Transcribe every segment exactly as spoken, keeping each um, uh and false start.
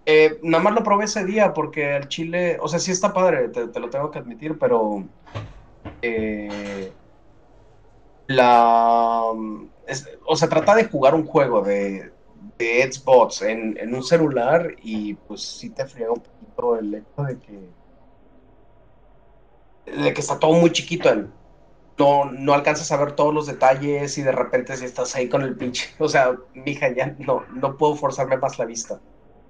Eh, nada más lo probé ese día porque el chile, o sea, sí está padre, te, te lo tengo que admitir, pero eh, la, es- o sea, trata de jugar un juego de, de Xbox en, en un celular y pues sí te friega un poquito el hecho de que, de que está todo muy chiquito. el- No, no alcanzas a ver todos los detalles y de repente si estás ahí con el pinche, o sea, mija, ya no, no puedo forzarme más la vista.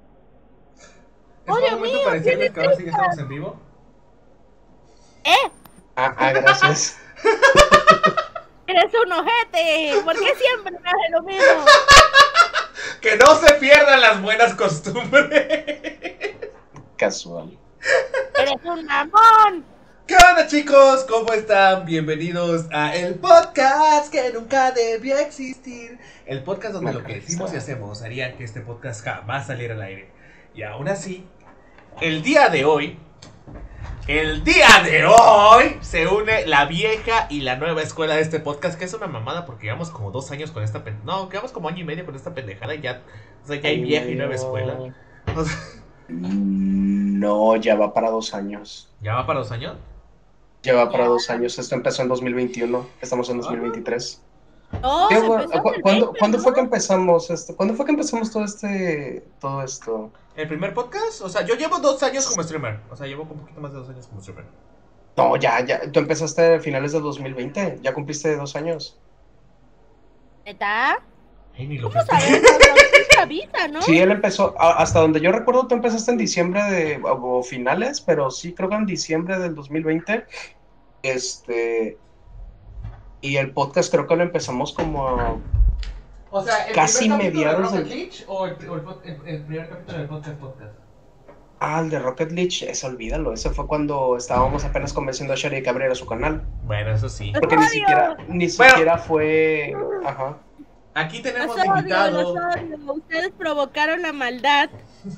Es ¡Oh, buen Dios momento mío! para decirles ¡Tienes que ahora sí ya prisa! estamos en vivo. ¡Eh! Ah, ah, gracias. ¡Eres un ojete! ¿Por qué siempre me hace lo mismo? ¡Que no se pierdan las buenas costumbres! Casual. ¡Eres un mamón! ¿Qué onda, chicos? ¿Cómo están? Bienvenidos a el podcast que nunca debió existir. El podcast donde Nunca lo que lo decimos y está. hacemos haría que este podcast jamás saliera al aire. Y aún así, el día de hoy, el día de hoy, se une la vieja y la nueva escuela de este podcast, que es una mamada porque llevamos como dos años con esta pen... No, llevamos como año y medio con esta pendejada y ya, o sea, ya hay Año y vieja y medio. nueva escuela. O sea, No, ya va para dos años. ¿ya va para dos años? Ya va para Ya. dos años. Esto empezó en dos mil veintiuno. Estamos en Ah, dos mil veintitrés. No, Sí, se bueno, empezó ¿cu- en el ¿cuándo, veinte, cuándo ¿no? fue que empezamos esto? ¿Cuándo fue que empezamos todo este, todo esto? ¿El primer podcast? O sea, yo llevo dos años como streamer. O sea, llevo un poquito más de dos años como streamer. No, ya, ya. Tú empezaste a finales de dos mil veinte. Ya cumpliste dos años. ¿Neta? Ay, ni lo ¿Cómo festejé. sabemos? No se avisa, ¿no? Sí, él empezó, a- hasta donde yo recuerdo, tú empezaste en diciembre de, o finales, pero sí, creo que en diciembre del dos mil veinte. Este, y el podcast creo que lo empezamos como O sea, ¿el casi primer capítulo de mediados Rocket del... League o el, o el pod- el- el primer capítulo del podcast podcast? Ah, el de Rocket League, ese olvídalo. Ese fue cuando estábamos apenas convenciendo a Sherry que abriera su canal. Bueno, eso sí. Porque ni odio! siquiera, ni Bueno. siquiera fue. Ajá. Aquí Los tenemos odio, los invitado. odio. Ustedes provocaron la maldad.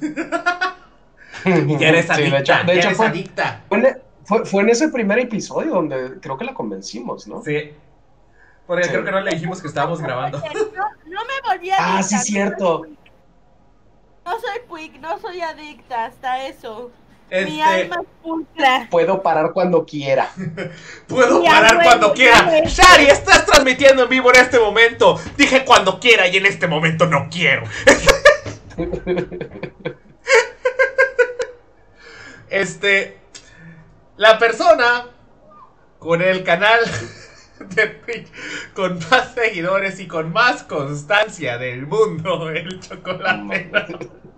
Ya eres Sí, adicta, de hecho, de ya hecho eres fue, adicta. fue, en, e- fue- fue en ese primer episodio donde creo que la convencimos, ¿no? Sí. Porque Sí. creo que no le dijimos que estábamos grabando. Oye, no, no me volví adicta. Ah, sí, no cierto. soy Puig. No soy Puig, no soy adicta, hasta eso. Mi Este, alma es pulcra. Puedo parar cuando quiera. puedo Ya, parar güey, cuando ya, quiera. güey. Shari, estás transmitiendo en vivo en este momento. Dije cuando quiera y en este momento no quiero. Este, la persona con el canal de Twitch con más seguidores y con más constancia del mundo, el chocolatero.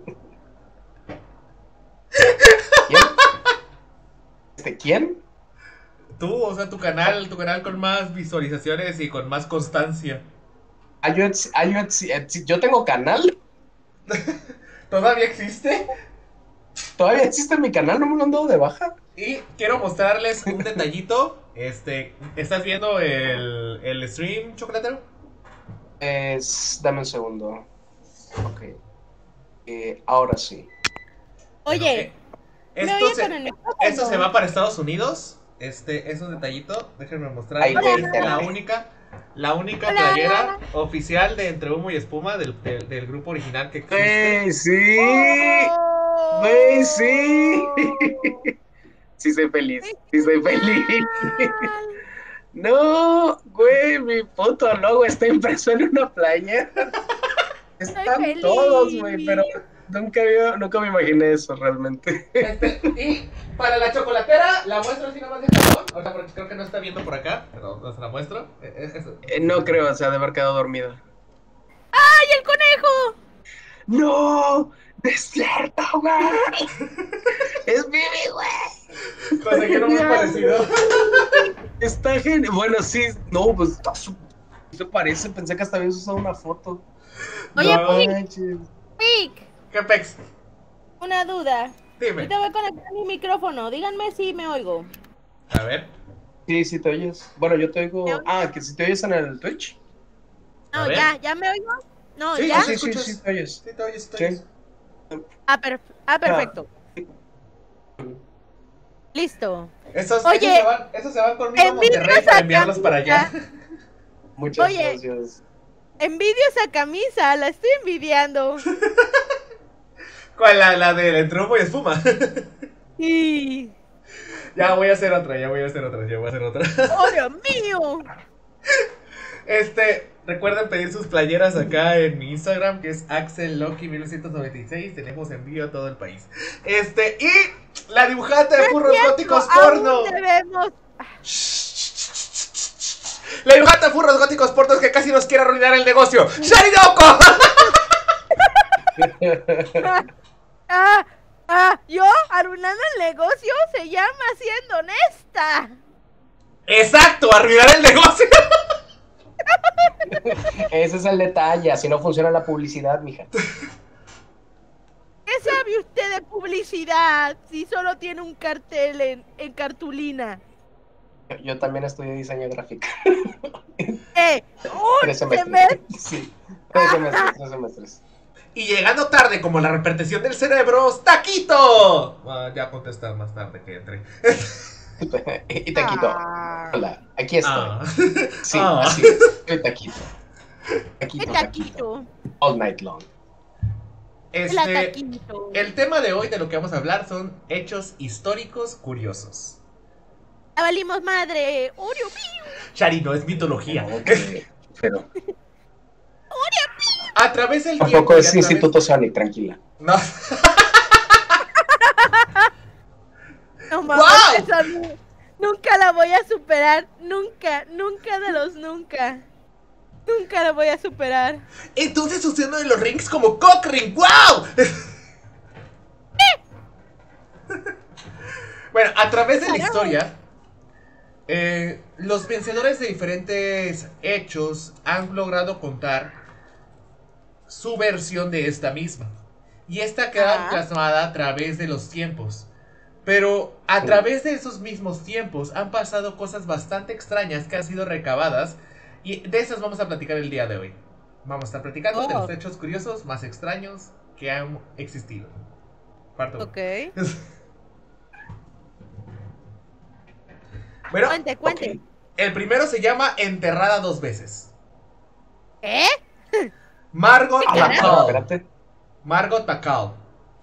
¿Quién? ¿Este quién? Tú, o sea, tu canal, tu canal con más visualizaciones y con más constancia. Ah, yo, ex- ah, yo, ex- ex- yo tengo canal. ¿Todavía existe? Todavía existe mi canal, no me lo han dado de baja. Y quiero mostrarles un detallito. Este, ¿estás viendo el, el stream, chocolatero? Es, dame un segundo. Ok. Eh, ahora sí. Oye, ¿me Esto oye se, con el micrófono? esto se va para Estados Unidos. Este es un detallito. Déjenme Ahí mostrarles. voy, Es hola. la única, la única Hola. playera oficial de Entre Humo y Espuma del, del, del grupo original que existe. ¡Güey, sí! ¡Oh! ¡Güey, sí! Sí soy feliz, sí soy feliz. No, güey, mi puto logo está impreso en una playa. Están feliz. todos, güey, pero nunca, había- nunca me imaginé eso realmente. Este, y para la chocolatera, la muestro así nomás de jalón. O sea, porque creo que no está viendo por acá, pero no se la muestro. Eh, eh, eso. Eh, no creo, o sea, de haber quedado dormida. ¡Ay, el conejo! ¡No! ¡Desierto, güey! ¡Es Vivi, güey! Conseguí uno muy parecido. Está genial. Bueno, sí, no, pues está su- se parece, pensé que hasta habías usado una foto. Oye, No. Puig, manches. Puig, ¿Qué pex? una duda. Dime. Yo te voy a conectar mi micrófono. Díganme si me oigo. A ver. Sí, sí te oyes. Bueno, yo te oigo. ¿Me oyes? Ah, que si te oyes en el Twitch. A No, ver. ya, ¿ya me oigo? No, Sí, ¿ya? Sí, sí, sí, escuchas? sí te oyes. Sí, te oyes, te Sí. oyes. Ah, perf- ah, perfecto. Listo. Esos, Oye, esos, se van, esos se van conmigo a envidios Monterrey para a enviarlos para allá. Muchas Oye. gracias. Envidio esa camisa, la estoy envidiando. ¿Cuál? La, la del entre humo y espuma. Sí. Ya voy a hacer otra, ya voy a hacer otra, ya voy a hacer otra. ¡Oh, Dios mío! Este, recuerden pedir sus playeras acá en mi Instagram, que es Axel Loki mil novecientos noventa y seis. Tenemos envío a todo el país. Este, y la dibujante de furros góticos porno. Aún debemos... La dibujante de furros góticos porno que casi nos quiere arruinar el negocio. ¡Sharidoko! Ah, ah, yo arruinando el negocio se llama siendo honesta. Exacto, arruinar el negocio. Ese es el detalle, así no funciona la publicidad, mija. ¿Qué sabe usted de publicidad si solo tiene un cartel en, en cartulina? Yo también estudié diseño gráfico. ¡Eh! ¡Un Tres semestres. semestre! Sí, tres semestres, tres semestres. Y llegando tarde como la repercusión del cerebro, ¡Taquito! Ah, ya contesta más tarde que entre. Y Taquito. Ah. Hola, aquí estoy. Ah. Sí, Ah. así es. Soy Taquito. Taquito, ¡El Taquito. taquito! All night long. ¡El Este, taquito! el tema de hoy de lo que vamos a hablar son hechos históricos curiosos. ¡La valimos madre! ¡Oh, Dios mío! Shari, no es mitología. Ok, pero A través del tiempo. tampoco y a es través- Instituto Sonic, tranquila. No. No mames, ¡Guau! esa nu- nunca la voy a superar. Nunca, nunca de los nunca. Nunca la voy a superar. Entonces usé uno de los rings como Cockring. ¡Wow! Bueno, a través de la historia, eh, los vencedores de diferentes hechos han logrado contar su versión de esta misma. Y esta queda Ah. plasmada a través de los tiempos. Pero a través de esos mismos tiempos han pasado cosas bastante extrañas que han sido recabadas. Y de esas vamos a platicar el día de hoy. Vamos a estar platicando de Oh. los hechos curiosos más extraños que han existido. Parte uno. Ok. Bueno, Cuente, cuente. Ok. el primero se llama Enterrada dos veces. ¿Eh? Margot A la cara, Bacall. espérate. Margot Bacall.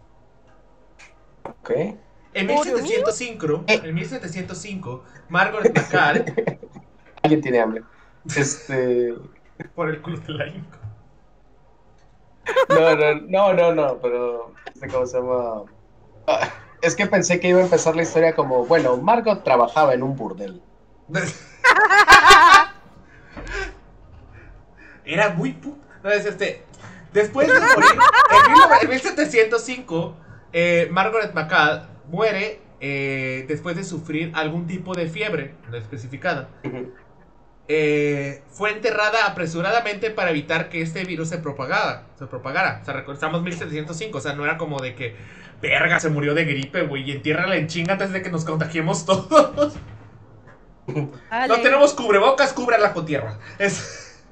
Ok. En ¿Por mil setecientos cinco, Eh. en mil setecientos cinco, Margaret Bacall, Alguien tiene hambre. Este. por el culo de la Inco. No, no, no, no, no, pero. Este, ¿cómo se llama? Ah, es que pensé que iba a empezar la historia como: bueno, Margot trabajaba en un burdel. Era muy pu... No, es este... Después de morir, en, mil, en mil setecientos cinco, eh, Margaret Bacall muere eh, después de sufrir algún tipo de fiebre no especificada. Ujú. Eh, fue enterrada apresuradamente para evitar que este virus se propagara. Se propagara. O sea, recordamos mil setecientos cinco. O sea, no era como de que, verga, se murió de gripe, güey, y entiérrala en chinga antes de que nos contagiemos todos. Ale. No tenemos cubrebocas, cúbrala con tierra. Es...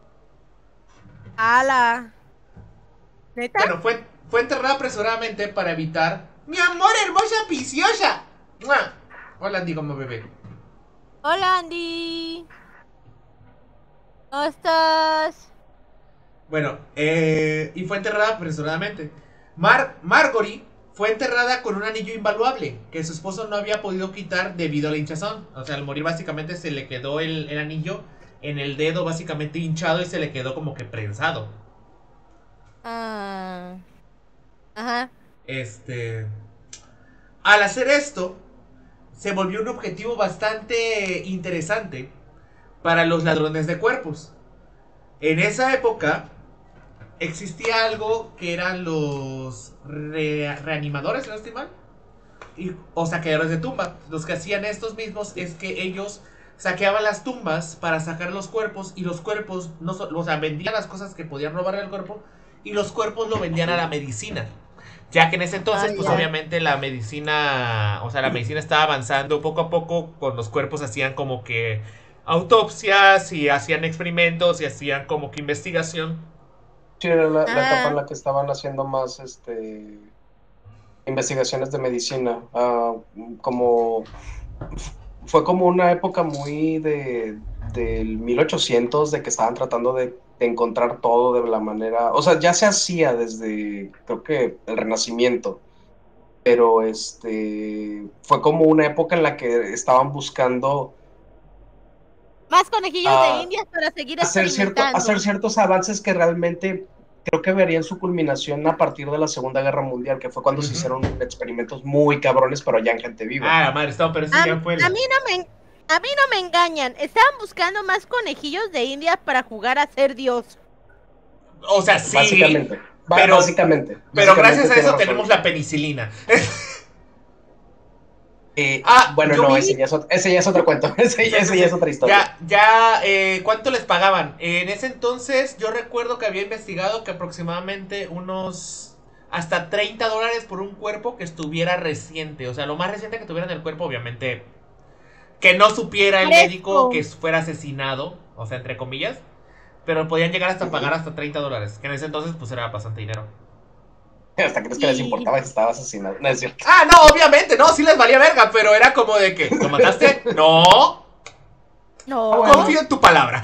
Ala. ¿Neta? Bueno, fue, fue enterrada apresuradamente para evitar. ¡Mi amor, hermosa, preciosa! ¡Mua! Hola, Andy, como bebé. Hola, Andy. ¿Cómo estás? Bueno, eh, y fue enterrada apresuradamente. Mar Margory fue enterrada con un anillo invaluable que su esposo no había podido quitar debido a la hinchazón. O sea, al morir básicamente se le quedó el, el anillo en el dedo básicamente hinchado y se le quedó como que prensado. Ah. Ajá. Este... Al hacer esto, se volvió un objetivo bastante interesante para los ladrones de cuerpos. En esa época existía algo que eran los re reanimadores, si no estoy mal, y, o saqueadores de tumba. Los que hacían estos mismos es que ellos saqueaban las tumbas para sacar los cuerpos y los cuerpos, no so o sea, vendían las cosas que podían robar del cuerpo y los cuerpos lo vendían a la medicina. Ya que en ese entonces, Ah, pues ya. obviamente la medicina, o sea, la medicina estaba avanzando poco a poco, con los cuerpos hacían como que autopsias y hacían experimentos y hacían como que investigación. Sí, era la, la Ah. etapa en la que estaban haciendo más este investigaciones de medicina. Ah, como fue como una época muy de del mil ochocientos, de que estaban tratando de de encontrar todo de la manera, o sea, ya se hacía desde, creo que el Renacimiento, pero este, fue como una época en la que estaban buscando Más conejillos uh, de Indias para seguir hacer, cierto, experimentando. hacer ciertos avances que realmente creo que verían su culminación a partir de la Segunda Guerra Mundial, que fue cuando uh-huh. se hicieron experimentos muy cabrones, pero ya en gente viva. Ah, madre, está, pero eso a, ya fue. A mí no me... A mí no me engañan, estaban buscando más conejillos de Indias para jugar a ser Dios. O sea, sí. Básicamente. Pero, básicamente. Pero básicamente gracias a eso razón. tenemos la penicilina. eh, ah, bueno, no, vi... ese, ya es otro, ese ya es otro cuento. Ese, ese ya es otra historia. Ya, ya, eh, ¿cuánto les pagaban? En ese entonces yo recuerdo que había investigado que aproximadamente unos... hasta treinta dólares por un cuerpo que estuviera reciente. O sea, lo más reciente que tuviera en el cuerpo, obviamente... Que no supiera el médico que fuera asesinado, o sea, entre comillas. Pero podían llegar hasta pagar hasta treinta dólares. Que en ese entonces, pues, era bastante dinero. ¿Hasta crees que les importaba si estaba asesinado? No es cierto. Ah, no, obviamente, no, sí les valía verga. Pero era como de que, ¿lo mataste? No. No. Ah, bueno. Confío en tu palabra.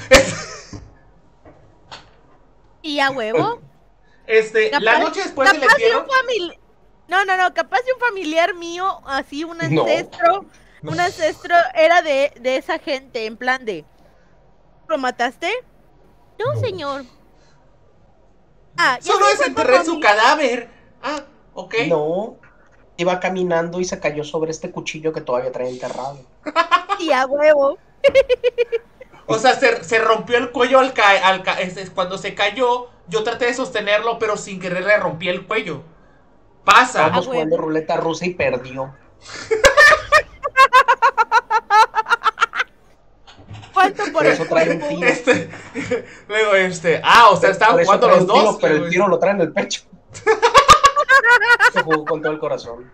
¿Y a huevo? Este, capaz, la noche después del entierro... De famili... No, no, no, capaz de un familiar mío, así, un ancestro... No. Un ancestro era de, de esa gente, en plan de... ¿Lo mataste? No, no. señor. Ah, solo desenterré su cadáver. Ah, ok. No, iba caminando y se cayó sobre este cuchillo que todavía trae enterrado. Y a huevo. O sea, se, se rompió el cuello al caer. Ca cuando se cayó, yo traté de sostenerlo, pero sin querer le rompí el cuello. Pasa. Estábamos jugando ruleta rusa y perdió. ¿Cuánto por eso trae un tiro? Este, luego este, ah, o sea, estaban jugando los dos. Tiro, pero el tiro lo trae en el pecho. Se jugó con todo el corazón.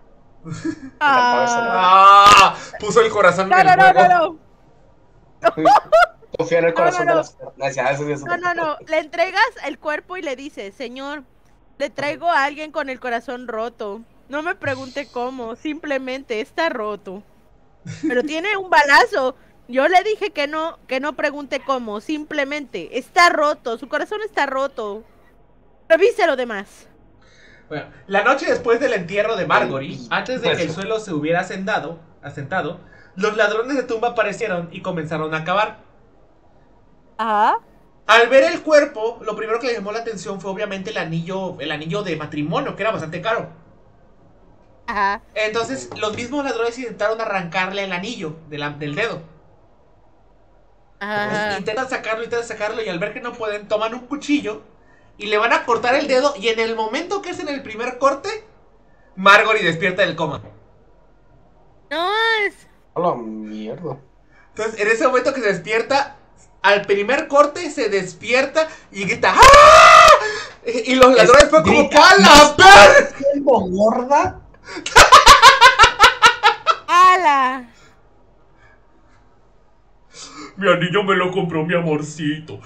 Ah, puso el corazón no, en el no, juego. No, no, no. Confía en el corazón no, no, no. de las personas. No, no, no. Le entregas el cuerpo y le dices, señor, le traigo a alguien con el corazón roto. No me pregunte cómo, simplemente está roto. Pero tiene un balazo. Yo le dije que no, que no pregunte cómo, simplemente está roto, su corazón está roto. Revise lo demás. Bueno, la noche después del entierro de Margory, antes de que el suelo se hubiera asentado, asentado, los ladrones de tumba aparecieron y comenzaron a cavar. Ajá. Al ver el cuerpo, lo primero que le llamó la atención fue obviamente el anillo, el anillo de matrimonio, que era bastante caro. Ajá. Entonces, los mismos ladrones intentaron arrancarle el anillo de la, del dedo. Ajá. Intentan sacarlo, intentan sacarlo y al ver que no pueden, toman un cuchillo y le van a cortar el dedo y en el momento que hacen el primer corte, Margory despierta del coma. No es... A la mierda. Entonces, en ese momento que se despierta, al primer corte se despierta y grita ¡ah! Y los ladrones fue como ¡pala! ¿Estás siendo gorda? ¡Hala! Mi anillo me lo compró mi amorcito.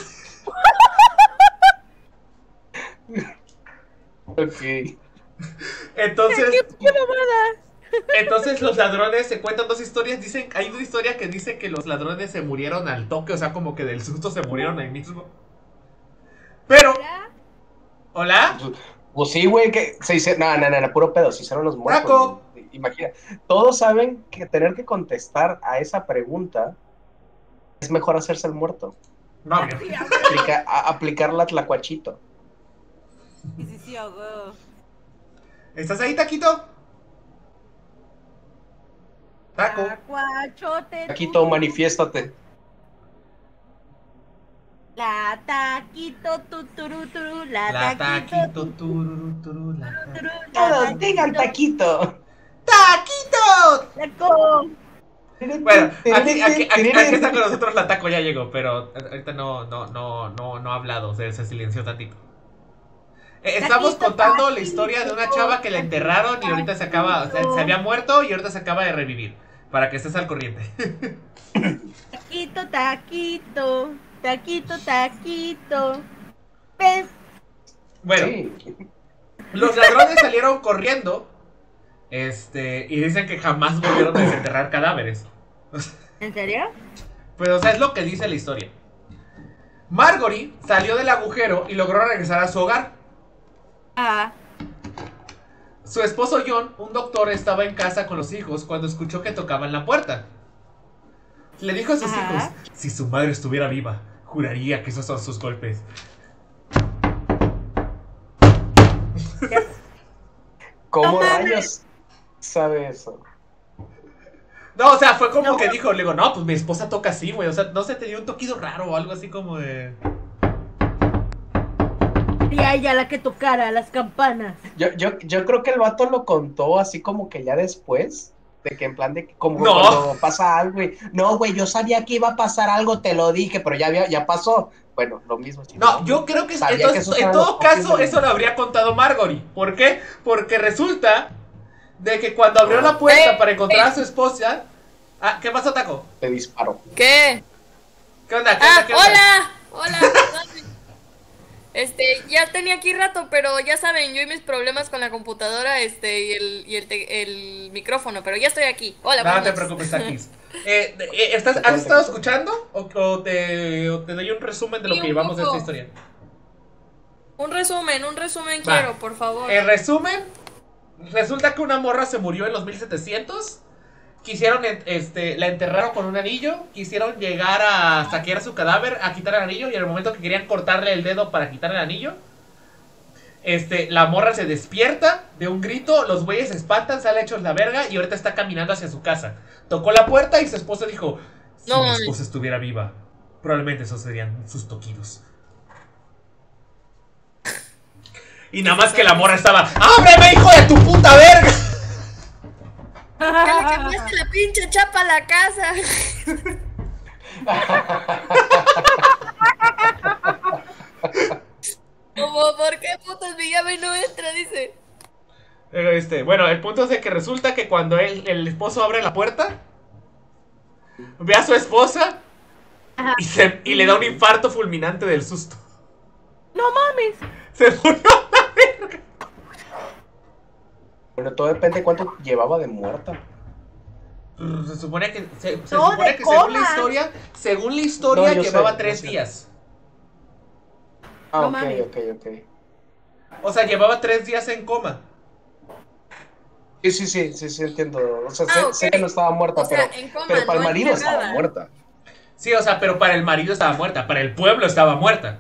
Ok. Entonces, ¿Qué, qué mamada? Entonces los ladrones se cuentan dos historias. Dicen, hay una historia que dice que los ladrones se murieron al toque, o sea, como que del susto se murieron ahí mismo. Pero, ¿hola? Pues sí, güey, que se hicieron, no, no, no, no, puro pedo, se hicieron los muertos. Imagina, todos saben que tener que contestar a esa pregunta es mejor hacerse el muerto. No, Aplica, a, aplicar la tlacuachito. Sí, sí, sí, oh, ¿estás ahí, Taquito? Taco. Tacuachote. Taquito, manifiéstate. La taquito tuturuturu, la, la taquito, taquito tururuturu, la taquito. Todos digan taquito. ¡Taquito! ¡Taco! Bueno, aquí, aquí, aquí, aquí está con nosotros la Taco, ya llegó, pero ahorita no, no, no, no, no ha hablado, se, se silenció tantito. Eh, estamos Taquito, contando taquito, la historia de una chava que la enterraron y ahorita se acaba, o sea, se había muerto y ahorita se acaba de revivir, para que estés al corriente. Taquito, taquito, taquito, taquito. ¿Ves? Bueno, sí. Los ladrones salieron corriendo. Este, y dicen que jamás volvieron a desenterrar cadáveres. ¿En serio? Pues, o sea, es lo que dice la historia. Margory salió del agujero y logró regresar a su hogar. Ah. Su esposo John, un doctor, estaba en casa con los hijos cuando escuchó que tocaban la puerta. Le dijo a sus Ajá. hijos, si su madre estuviera viva, juraría que esos son sus golpes. ¿Cómo No mames. rayos sabe eso? No, o sea, fue como No. que dijo, le digo, no, pues mi esposa toca así, güey. O sea, no sé, tenía un toquido raro o algo así como de... Y a ella la que tocara las campanas. Yo, yo, yo creo que el vato lo contó así como que ya después, de que en plan de que como No. cuando pasa algo, güey. No, güey, yo sabía que iba a pasar algo, te lo dije, pero ya había, ya pasó. Bueno, lo mismo. Si No, yo creo que, sabía entonces, que esos en eran todo los copies caso, del- eso lo habría contado Margory. ¿Por qué? Porque resulta de que cuando abrió la puerta Eh, para encontrar eh. a su esposa... Ah, ¿qué pasó, Taco? Te disparó. ¿Qué? ¿Qué onda? ¿Qué Ah, onda? ¿Qué onda? hola, hola. perdón. Este, ya tenía aquí rato, pero ya saben, yo y mis problemas con la computadora, este, y el, y el, te- el micrófono, pero ya estoy aquí. Hola, No, no te buenas preocupes, Takis. Eh, eh, ¿estás, ¿Has estado escuchando? ¿O, o te, o te doy un resumen de lo Sí, que un llevamos de esta poco. historia? Un resumen, un resumen Va. quiero, por favor. En resumen, resulta que una morra se murió en los mil setecientos. Quisieron, en- este, la enterraron con un anillo. Quisieron llegar a saquear su cadáver, a quitar el anillo. Y en el momento que querían cortarle el dedo para quitar el anillo, este, la morra se despierta de un grito. Los güeyes se espantan, sale hechos la verga. Y ahorita está caminando hacia su casa. Tocó la puerta y su esposo dijo: si No mi mames. esposa estuviera viva, probablemente esos serían sus toquidos. Y nada más que la morra estaba: ¡ábreme, hijo de tu puta verga! Ya le cambiaste la pinche chapa a la casa. Como, ¿por qué putas mi llave no entra? Dice. Pero, Este, bueno, el punto es de que resulta que cuando él- el esposo abre la puerta, ve a su esposa y, se- y le da un infarto fulminante del susto. No mames. Se murió. Bueno, todo depende de cuánto llevaba de muerta. Se supone que, se, se No, supone de que según la coma. historia, según la historia No, yo sé, llevaba yo tres sé. días. Ah, No ok, mames. ok, ok. O sea, llevaba tres días en coma. Sí, sí, sí, sí, sí, entiendo. O sea, Ah, sé, ok. sé que no estaba muerta, O sea, pero, en coma, pero para no el marido estaba enterrada. muerta. Sí, o sea, pero para el marido estaba muerta, para el pueblo estaba muerta.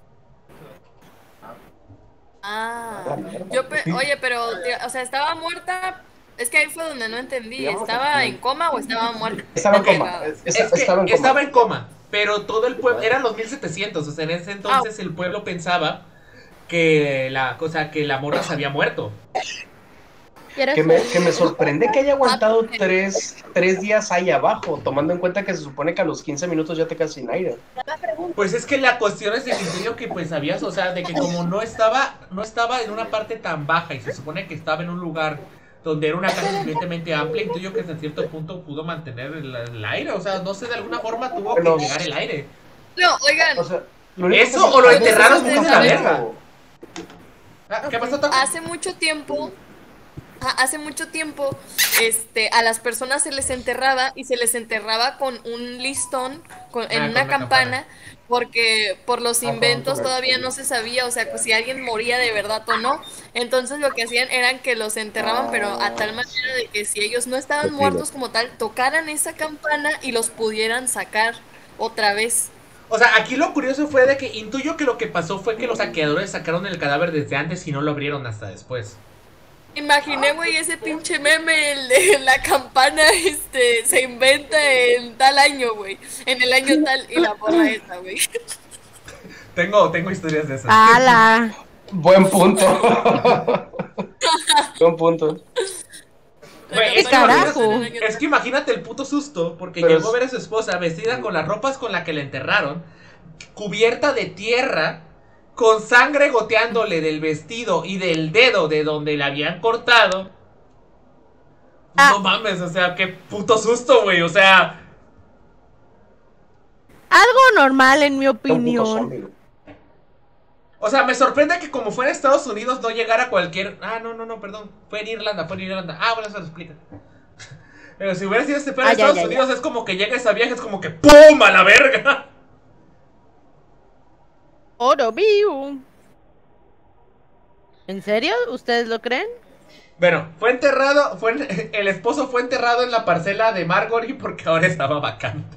Ah, yo pe- oye, pero, o sea, estaba muerta. Es que ahí fue donde no entendí. ¿Estaba en coma o estaba muerta? Estaba en Ok. coma. es- Es que estaba en coma. estaba en coma, pero todo el pueblo, eran los mil setecientos, o sea, en ese entonces el pueblo pensaba que la cosa, que la morra se había muerto. ¿Quieres Que me, un- que me sorprende que haya aguantado Ah, tres, tres días ahí abajo, tomando en cuenta que se supone que a los quince minutos ya te quedas sin aire. Pues es que la cuestión es del incendio que pues sabías, o sea, de que como no estaba, no estaba en una parte tan baja y se supone que estaba en un lugar donde era una casa suficientemente amplia, intuyo que hasta cierto punto pudo mantener el, el aire, o sea, no sé, de alguna forma tuvo Bueno, que llegar el aire. No, oigan, O sea, lo único ¿Eso que me o lo sorprende enterraron es que muy nunca a la dijo. verga? Ah, ¿Qué pasó, Taco? hace mucho tiempo, ah, hace mucho tiempo, este, a las personas se les enterraba y se les enterraba con un listón, con- en Ah, con una una campana, campana. porque por los Ah, con inventos un todavía no se sabía, o sea, pues, si alguien moría de verdad o no. Entonces lo que hacían eran que los enterraban, pero a tal manera de que si ellos no estaban Qué muertos como tal, tocaran esa campana y los pudieran sacar otra vez. O sea, aquí lo curioso fue de que intuyo que lo que pasó fue que los saqueadores sacaron el cadáver desde antes y no lo abrieron hasta después. Imaginé, güey, ese pinche meme, el de la campana, este, se inventa en tal año, güey. En el año tal, y la borra esa, güey. Tengo, tengo historias de esas. ¡Hala! Buen punto. Buen punto. La Güey, es que campana carajo. se inventa en el año Es que imagínate el puto susto, porque Pero llegó a es- ver a su esposa vestida con las ropas con las que la enterraron, cubierta de tierra, con sangre goteándole del vestido y del dedo de donde la habían cortado. Ah. No mames, o sea, qué puto susto, güey, o sea... Algo normal en mi Un puto opinión. zombie. O sea, me sorprende que como fuera Estados Unidos no llegara cualquier... Ah, no, no, no, perdón. Fue en Irlanda, fue en Irlanda. Ah, bueno, eso lo explica. Pero si hubiera sido este pedo en Ah, ya, Estados ya, ya. Unidos es como que llega esa vieja, es como que ¡pum! A la verga. Oro vivo. ¿En serio? ¿Ustedes lo creen? Bueno, fue enterrado, fue en- el esposo fue enterrado en la parcela de Margory porque ahora estaba vacante.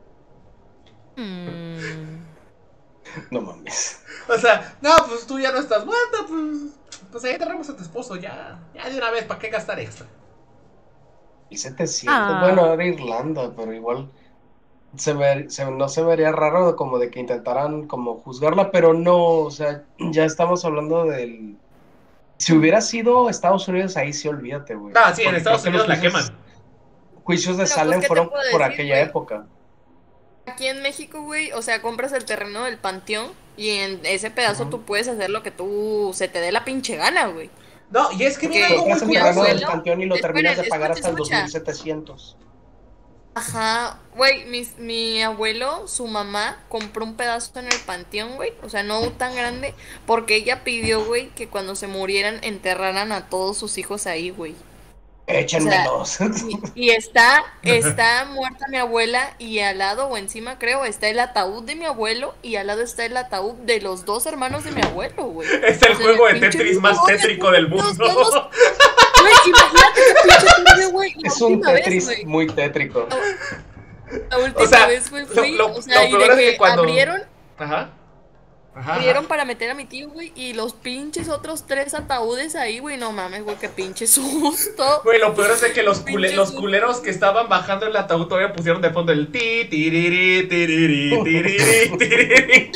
Mm. No mames. O sea, no, pues tú ya no estás muerta, pues, pues ahí enterramos a tu esposo, ya, ya de una vez, ¿para qué gastar extra? Y setecientos, Ah. bueno, era Irlanda, pero igual se ve, se- no se vería raro como de que intentaran como juzgarla, pero no, o sea, ya estamos hablando del... Si hubiera sido Estados Unidos, ahí sí olvídate, güey. Ah, sí, en Porque Estados creo que los Unidos la juicios, queman. juicios de Pero, pues, Salem ¿qué te fueron puedo por decir, aquella güey? época. Aquí en México, güey, o sea, compras el terreno del panteón y en ese pedazo Ujú. tú puedes hacer lo que tú se te dé la pinche gana, güey. No, y es que viene Porque algo muy Compras el mi terreno curioso. del abuelo- panteón y lo terminas de esperen, pagar escucha, hasta el dos mil escucha. setecientos. Ajá, güey, mi, mi abuelo, su mamá, compró un pedazo en el panteón, güey, o sea, no tan grande, porque ella pidió, güey, que cuando se murieran enterraran a todos sus hijos ahí, güey. Échenmelos. Y, y está, está muerta mi abuela y al lado o encima creo está el ataúd de mi abuelo y al lado está el ataúd de los dos hermanos de mi abuelo, güey. Es el O sea, juego de pinche Tetris más mismo, tétrico del los mundo. dos- Güey, imagínate qué pinche turbio, güey. La Es un última vez, Tetris güey. muy tétrico. La última O sea, vez, güey, lo- fui, lo- o sea, lo y peor de es que, que cuando- abrieron, Ajá. Ajá. abrieron para meter a mi tío, güey, y los pinches otros tres ataúdes ahí, güey, no mames, güey, qué pinche susto. Güey, lo peor es de que los, cule- Pinche los susto. culeros que estaban bajando el ataúd todavía pusieron de fondo el ti, tiriri, tiriri, tiriri, tiriri.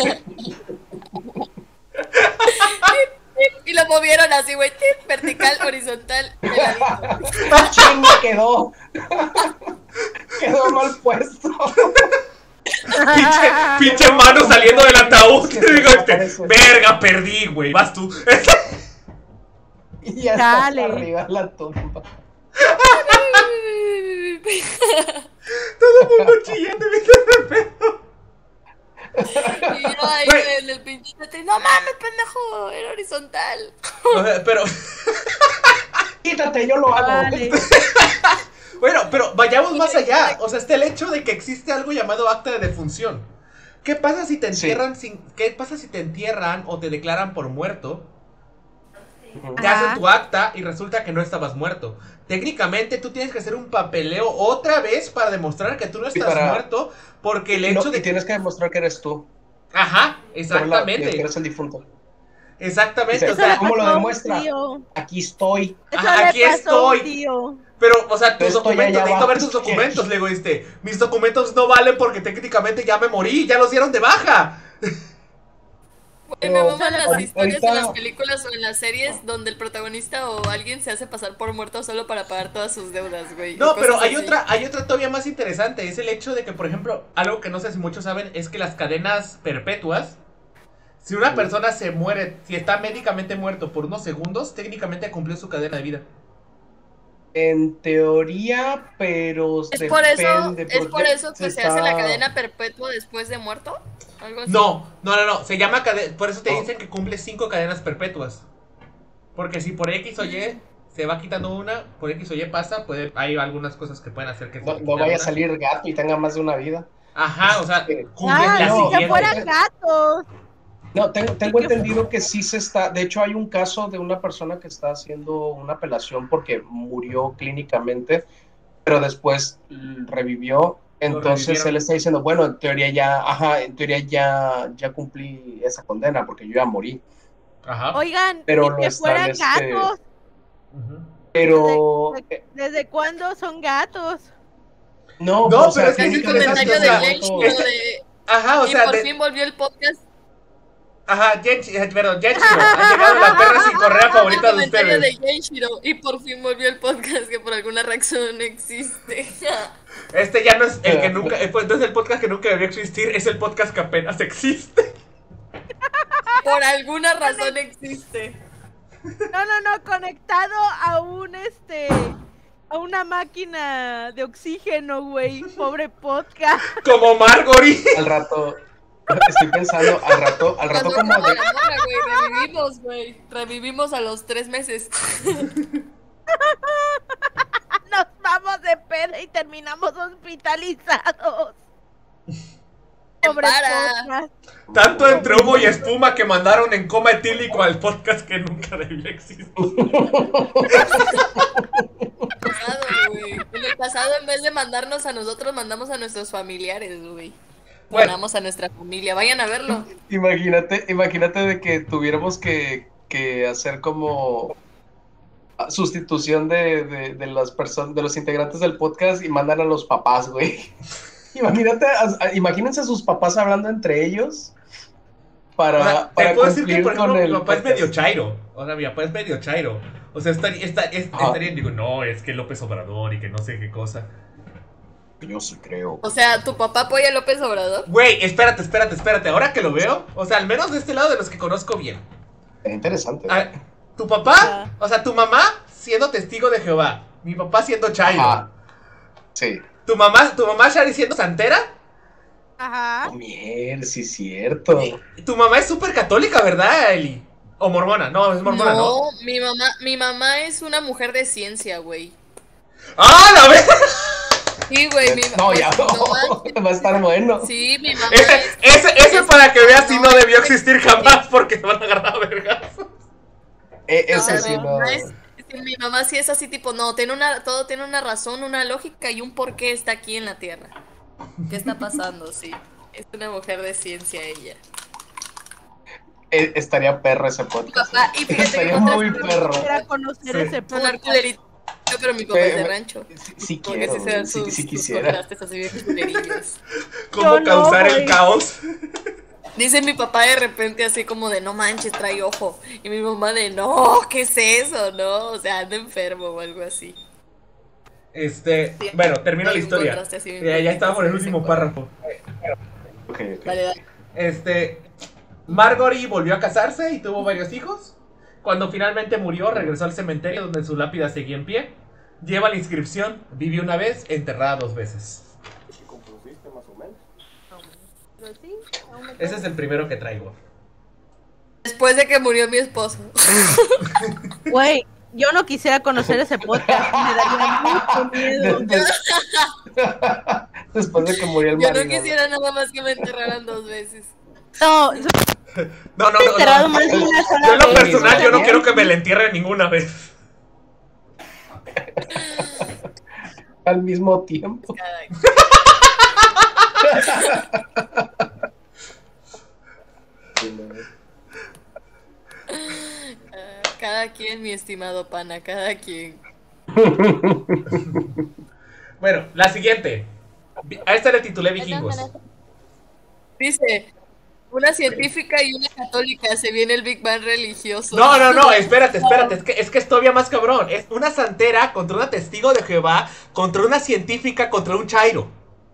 Y lo movieron así, güey, tip, vertical, horizontal, pegadito. ¡Chinga, quedó! Quedó mal puesto. Pinche, pinche mano saliendo del ataúd. Que Y digo, se este, aparece. verga, perdí, güey. Vas tú. Y ya está Dale. arriba de la tumba. Todo el mundo chillando, ¿viste? Y yo ahí Güey. en el pinche Tetris, no mames, pendejo, era horizontal. O sea, pero, Quítate, yo lo hago. Vale. bueno, pero vayamos más allá. O sea, está el hecho de que existe algo llamado acta de defunción. ¿Qué pasa si te Sí. entierran sin, qué pasa si te entierran o te declaran por muerto? Ujú. Te Ajá. hacen tu acta y resulta que no estabas muerto. Técnicamente tú tienes que hacer un papeleo otra vez para demostrar que tú no Sí, estás para- muerto, porque el No, hecho y de que... tienes que demostrar que eres tú. Ajá, Que exactamente. eres el difunto. Exactamente, Dice, o sea, ¿cómo lo pasó a un demuestra? tío. Aquí estoy. Eso Ajá, le aquí pasó a un estoy. tío. pero, o sea, tus Esto ya- documentos, ya necesito va. ver tus documentos, le digo, este, mis documentos no valen porque técnicamente ya me morí, ya los dieron de baja. Güey, me Pero maman las ahorita- historias en las películas o en las series donde el protagonista o alguien se hace pasar por muerto solo para pagar todas sus deudas, güey. No, o pero cosas hay así. otra, hay otra todavía más interesante, es el hecho de que, por ejemplo, algo que no sé si muchos saben es que las cadenas perpetuas, si una Sí. persona se muere, si está médicamente muerto por unos segundos, técnicamente cumplió su cadena de vida. En teoría, pero Es por eso, depende, es por porque eso que se está- hace la cadena perpetua después de muerto. Algo así. No, no, no, no, se llama cadena, por eso te No. dicen que cumple cinco cadenas perpetuas. Porque si por X o Y se va quitando una, por X o Y pasa, puede, hay algunas cosas que pueden hacer que se No, le no quite vaya a una. salir gato y tenga más de una vida. Ajá, o sea, Este, cumple Ah, la no, si que siguiente. fueran gatos. No, tengo, tengo ¿Y qué entendido que sí se está. De hecho, hay un caso de una persona que está haciendo una apelación porque murió clínicamente, pero después mm, revivió. Entonces revivieron. él está diciendo, bueno, en teoría ya, ajá, en teoría ya, ya cumplí esa condena porque yo ya morí. Ajá. Oigan, Pero si lo que están, fueran este, gatos. Ujú. Pero ¿Desde, desde cuándo son gatos? no, No, o sea, pero es que Es sí el que les comentario hace, de o sea, Genshin, este- de... Ajá, o y sea, por de- fin volvió el podcast. ajá, Genshi, eh, perdón, Genshiro, ha llegado la perra sin correa favorita de comentario de ustedes. Genshiro y por fin volvió el podcast que por alguna razón existe. Este ya no es el que nunca, eh, pues, entonces el podcast que nunca debió existir, es el podcast que apenas existe. Por alguna razón existe. No, no, no, conectado a un este a una máquina de oxígeno, güey. Pobre podcast. Como Margory. al rato, estoy pensando, al rato, al rato Cuando como estaba de, la morra, güey, revivimos, güey. Revivimos a los tres meses. Nos vamos de peda y terminamos hospitalizados. pobre para. podcast. Tanto entre humo y espuma que mandaron en coma etílico al podcast que nunca debió existir. Pasado, güey. En el pasado, en vez de mandarnos a nosotros, mandamos a nuestros familiares, güey. Bueno. Mandamos a nuestra familia. Vayan a verlo. Imagínate, imagínate de que tuviéramos que, que hacer como sustitución de, de, de las personas, de los integrantes del podcast y mandan a los papás, güey. Imagínate, a- a- imagínense a sus papás hablando entre ellos para, O sea, para te puedo decir que, cumplir por ejemplo, con mi el papá es podcast. medio chairo. O sea, mi papá es medio chairo. O sea, estaría, esta- es- Ajá. estaría, digo, no, es que López Obrador y que no sé qué cosa. Yo sí creo. O sea, ¿tu papá apoya a López Obrador? Güey, espérate, espérate, espérate. Ahora que lo veo, o sea, al menos de este lado de los que conozco bien. Es interesante. A ver, tu papá, o sea, tu mamá siendo testigo de Jehová. Mi papá siendo chairo. Ajá. Sí. Tu mamá, tu mamá Shari siendo santera. Ajá. Oh, miel, sí es cierto. Tu mamá es súper católica, ¿verdad, Eli? O mormona, no, es mormona, ¿no? No, mi mamá, mi mamá es una mujer de ciencia, güey. ¡Ah, la vez! Sí, güey, mi No, pues, ya mi no. mamá- Va a estar bueno. Sí, mi mamá Ese, es... ese, ese para que veas si no No, debió existir jamás porque se van a agarrar a vergazos. Eh, O eso sea, sí mi, no. mamá es, sí, mi mamá sí es así, tipo, no, tiene una, todo tiene una razón, una lógica y un por qué está aquí en la Tierra. ¿Qué está pasando? Sí, es una mujer de ciencia ella. Eh, estaría perro ese podcast. Papá, y fíjate que Estaría otra- muy perro. Quisiera conocer Sí. ese Sonar podcast. culerito, pero mi papá es de rancho. Sí, sí Porque quiero, sí se dan sí, sus, sí sus quisiera. contrastes así bien culerillos. ¿Cómo Yo no, causar el güey. caos? Dice mi papá de repente así como de no manches, trae ojo. Y mi mamá de no, ¿qué es eso? No, o sea, anda enfermo o algo así. Este, Sí. bueno, termino la Hay un historia. contraste así bien Ya, ya bonito, estaba por el sí, último sí. párrafo. Ok, ok. Dale, dale. Este, Margory volvió a casarse y tuvo varios hijos. Cuando finalmente murió, regresó al cementerio donde su lápida seguía en pie. Lleva la inscripción: vivió una vez, enterrada dos veces. Pero sí, aún me Ese es el primero que traigo. Después de que murió mi esposo. Güey, yo no quisiera conocer ese podcast. Me daría mucho miedo. Des- Después de que murió el Yo no marido. quisiera nada más que me enterraran dos veces. No, No, no, no, enterrado no. más de una sola Yo en lo vez. personal, yo no ¿no? quiero que me la entierren ninguna vez. Al mismo tiempo. Ah, cada quien, mi estimado pana, cada quien. Bueno, la siguiente. A esta le titulé Vikingos. Dice, una científica y una católica, se viene el Big Bang religioso. No, no, no, espérate, espérate. Es que, es que es todavía más cabrón. Es una santera contra una testigo de Jehová, contra una científica, contra un chairo.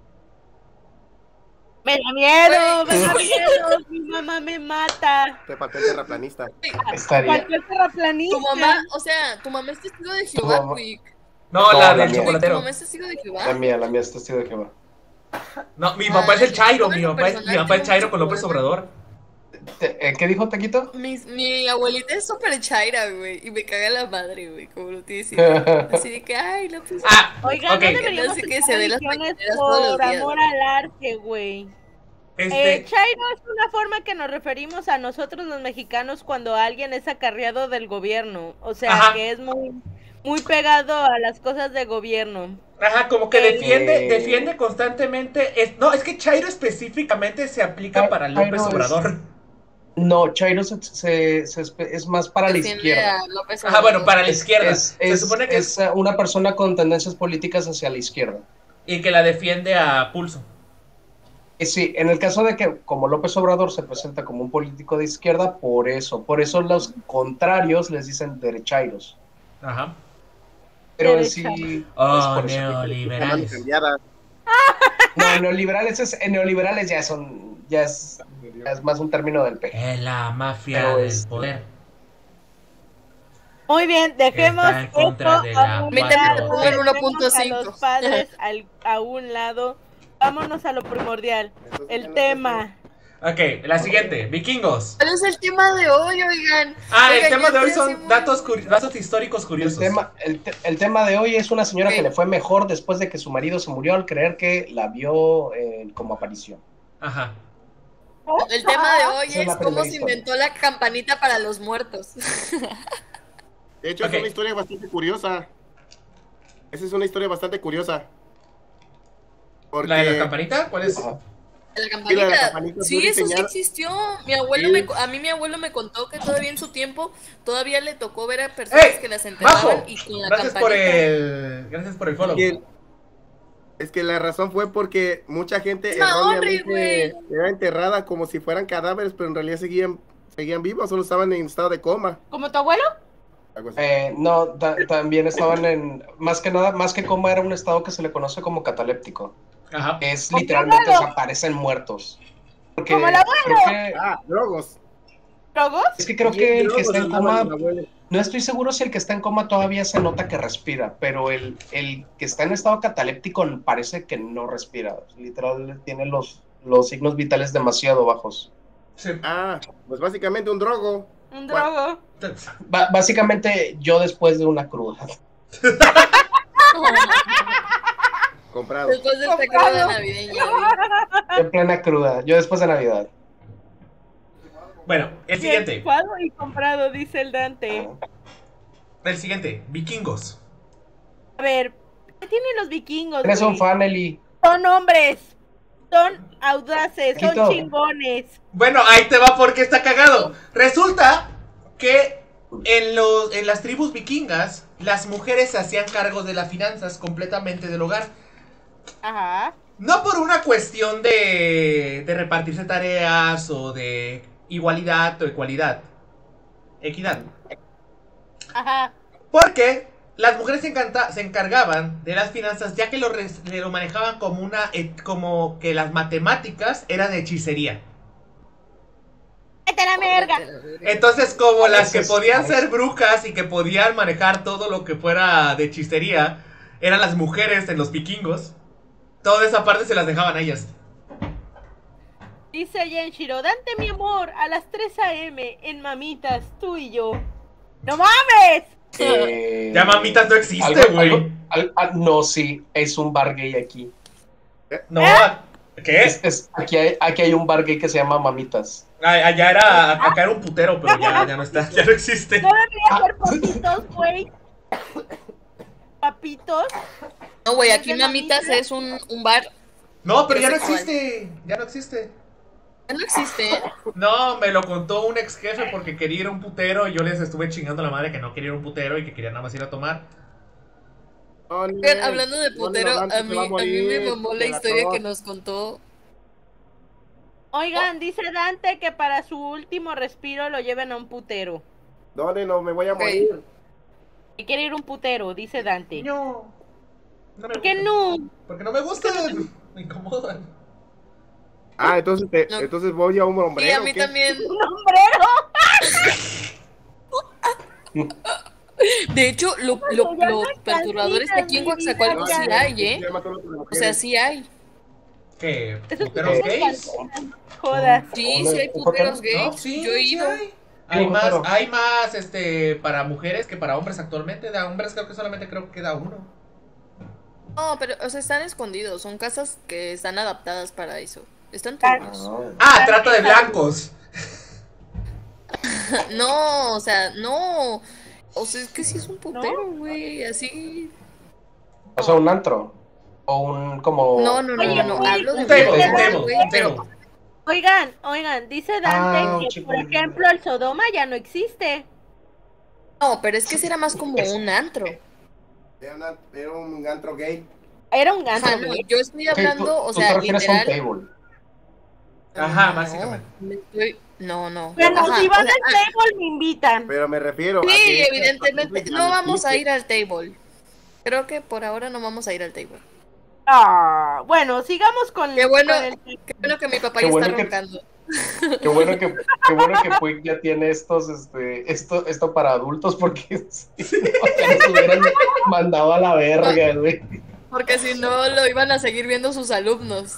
Me da miedo, me da miedo. Mi mamá me mata. Te faltó el terraplanista. Estaría. Cualquier terraplanista. Tu mamá, o sea, tu mamá es testigo de Jehová, mamá. Quick. No, No, la la del mía. Tu chocolatero. mamá es testigo de La Jehová. mía, la mía es testigo de Jehová. No, mi papá es el chairo, mi papá es, mi personal papá es tengo chairo mucho con López problema. Obrador. Te- eh, ¿Qué dijo Taquito? Mi, mi abuelita es súper chaira, güey, y me caga la madre, güey, como no tiene idea. Así de que, ay, no, pues... Ah, Oigan, ok. no deberíamos No sé qué, hacer se ve las religiones mañaneras todos los por días, amor güey. al arte, güey. Eh, Este, chairo es una forma que nos referimos a nosotros los mexicanos cuando alguien es acarreado del gobierno. O sea, Ajá. que es muy, muy pegado a las cosas de gobierno. ajá, como que Eh, defiende, defiende constantemente. Es, no, es que chairo específicamente se aplica Cha- para López chairo es- Obrador. No, Chairo se, se- se espe- es más para la Defiende izquierda. a López Ajá, bueno, Obrador. para la Es- izquierda. Es, Se es- supone que es, eh, una persona con tendencias políticas hacia la izquierda. Y que la defiende a pulso. Y sí, en el caso de que como López Obrador se presenta como un político de izquierda, por eso, por eso los contrarios les dicen derechairos. Ajá. Pero en Derecha. sí... Oh, es por eso. Ojalá neoliberales. cambiara. No, neoliberales, es, eh, neoliberales ya son, ya es, ya es más un término del P. Es la mafia Pero del este- poder. Muy bien, dejemos Está en contra esto de a la un Métete lado, el poder dejemos uno punto cinco. a los padres al- a un lado. Vámonos a lo primordial, el tema. Ok, la siguiente, vikingos. ¿Cuál es el tema de hoy, oigan? Ah, el Oigan, tema yo de hoy estoy así son muy- datos, curi- datos históricos El curiosos. tema, el, te- el tema de hoy es una señora Ok. que le fue mejor después de que su marido se murió al creer que la vio eh, como aparición. Ajá. El tema de hoy Esa es la es cómo primera se historia. inventó la campanita para los muertos. De hecho, Ok. es una historia bastante curiosa. Esa es una historia bastante curiosa. Porque... ¿La de la campanita? ¿Cuál es? Ajá. La Sí, la campanita. de la campanita Sí, fue eso sí diseñada- existió. Mi abuelo Sí. me, co- a mí mi abuelo me contó que todavía en su tiempo todavía le tocó ver a personas ¡Ey! que las enterraban ¡Bajo! y con la Gracias campanita. por el. Gracias por el follow. Es que, es que la razón fue porque mucha gente Es una erróneamente horrible, era enterrada como si fueran cadáveres, pero en realidad seguían, seguían vivos, solo estaban en estado de coma. ¿Como tu abuelo? Algo así. Eh, no, ta- también estaban en, más que nada, más que coma, era un estado que se le conoce como cataléptico. Ajá. Es Como literalmente, el o abuelo. sea, parecen muertos. Porque Como el abuelo. creo que, Ah, drogos. ¿Drogos? es que creo Sí, que el drogos que está en llamaban coma, mi abuelo. no estoy seguro si el que está en coma todavía se nota que respira, pero el, el que está en estado cataléptico parece que no respira. Literal, tiene los, los signos vitales demasiado bajos. Sí. Ah, pues básicamente un drogo. Un drogo. Ba- básicamente, yo después de una cruda. Comprado. Después de esta Comprado. cruda navideña, güey. En plena cruda, yo después de Navidad. Bueno, el siguiente. Licuado y comprado, dice el Dante. El siguiente. Vikingos. A ver, ¿qué tienen los vikingos? Eres un güey? fan, Eli. Son hombres. Son audaces, son Quito. chingones. Bueno, ahí te va porque está cagado. Resulta que en, los, en las tribus vikingas, las mujeres se hacían cargo de las finanzas completamente del hogar. Ajá. No por una cuestión de, de repartirse tareas o de igualdad o ecualidad. Equidad. Ajá. Porque las mujeres se, encanta- se encargaban de las finanzas ya que lo, res- lo manejaban como una eh, como que las matemáticas eran de hechicería. ¡Vete a la merga! Entonces, como las que Eso es- podían ser brujas y que podían manejar todo lo que fuera de hechicería, eran las mujeres en los vikingos, toda esa parte se las dejaban a ellas. Dice Yenshiro, Dante mi amor, a las tres a eme en Mamitas, tú y yo. ¡No mames! Eh, Ya mamitas no existe, algo- güey. algo- al- al- no, sí, es un bar gay aquí. No, Es, ¿qué? es- aquí, hay, aquí hay un bar gay que se llama Mamitas. A- Allá era, acá era un putero, pero ya, ya no está, ya no existe. No debería ser papitos, güey. Papitos. No, güey, aquí ¿Es de Mamitas Mamitas? es un, un bar. No, pero ya no Sexual. existe, ya no existe. Ya no existe, ¿eh? No, me lo contó un ex jefe porque quería ir a un putero y yo les estuve chingando a la madre que no quería ir a un putero y que quería nada más ir a tomar. Oh, no, Oigan, hablando de no, putero, Dante a se mí, va a mí me morir mamó la de la historia tos. que nos contó. Oigan, dice Dante que para su último respiro lo lleven a un putero. ¿Dónde no me voy a Ok. morir? Que quiere ir a un putero, dice Dante. No. No me ¿Por qué gustan. no? Porque no me gustan. Me incomodan. Ah, entonces, te- No. entonces voy a un hombre. Y a mí también. ¡Un hombrero! De hecho, lo, Se lo, llama lo perturbador es que aquí en Coaxacualcos sí hay, ¿eh? O sea, sí hay. ¿Qué? Eso es ¿Puteros Eh, gays? Jodas. Sí, ¿Un- sí hay un puteros putero? gays. No, sí, Yo he sí ido. hay. Hay un más, putero. hay más este para mujeres que para hombres actualmente. De hombres creo que solamente creo que queda uno. No, pero, o sea, están escondidos. Son casas que están adaptadas para eso. Están Ah. turbios. Ah, trata de blancos. No, o sea, no. O sea, es que sí es un putero, güey. Así. O sea, un antro. O un como. No, no, no, Oye, no, no. güey, Hablo de Un table, un putero, table, güey, un pero table. Oigan, oigan, dice Dante Ah, un que, chico por lindo. ejemplo, el Sodoma ya no existe. no, pero es que ese era más como un antro. Era, una- era un antro gay. Era un ganso, Ajá, no, güey. yo estoy Ok, tú- hablando, o tú sea, te refieres a un literal. table. Ajá, No, básicamente. me estoy- No, no. Bueno, Ajá, si van o sea, al table me invitan. Pero me refiero a sí, que- evidentemente. No vamos a ir al table. Creo que por ahora no vamos a ir al table. Ah, bueno, sigamos con, Qué bueno. con el... Qué bueno que mi papá Qué ya bueno está que- roncando. Qué bueno que, qué bueno que Puig ya tiene estos, este, esto, esto para adultos, porque si no, ya nos hubieran mandado a la verga, güey. Porque si no, lo iban a seguir viendo sus alumnos.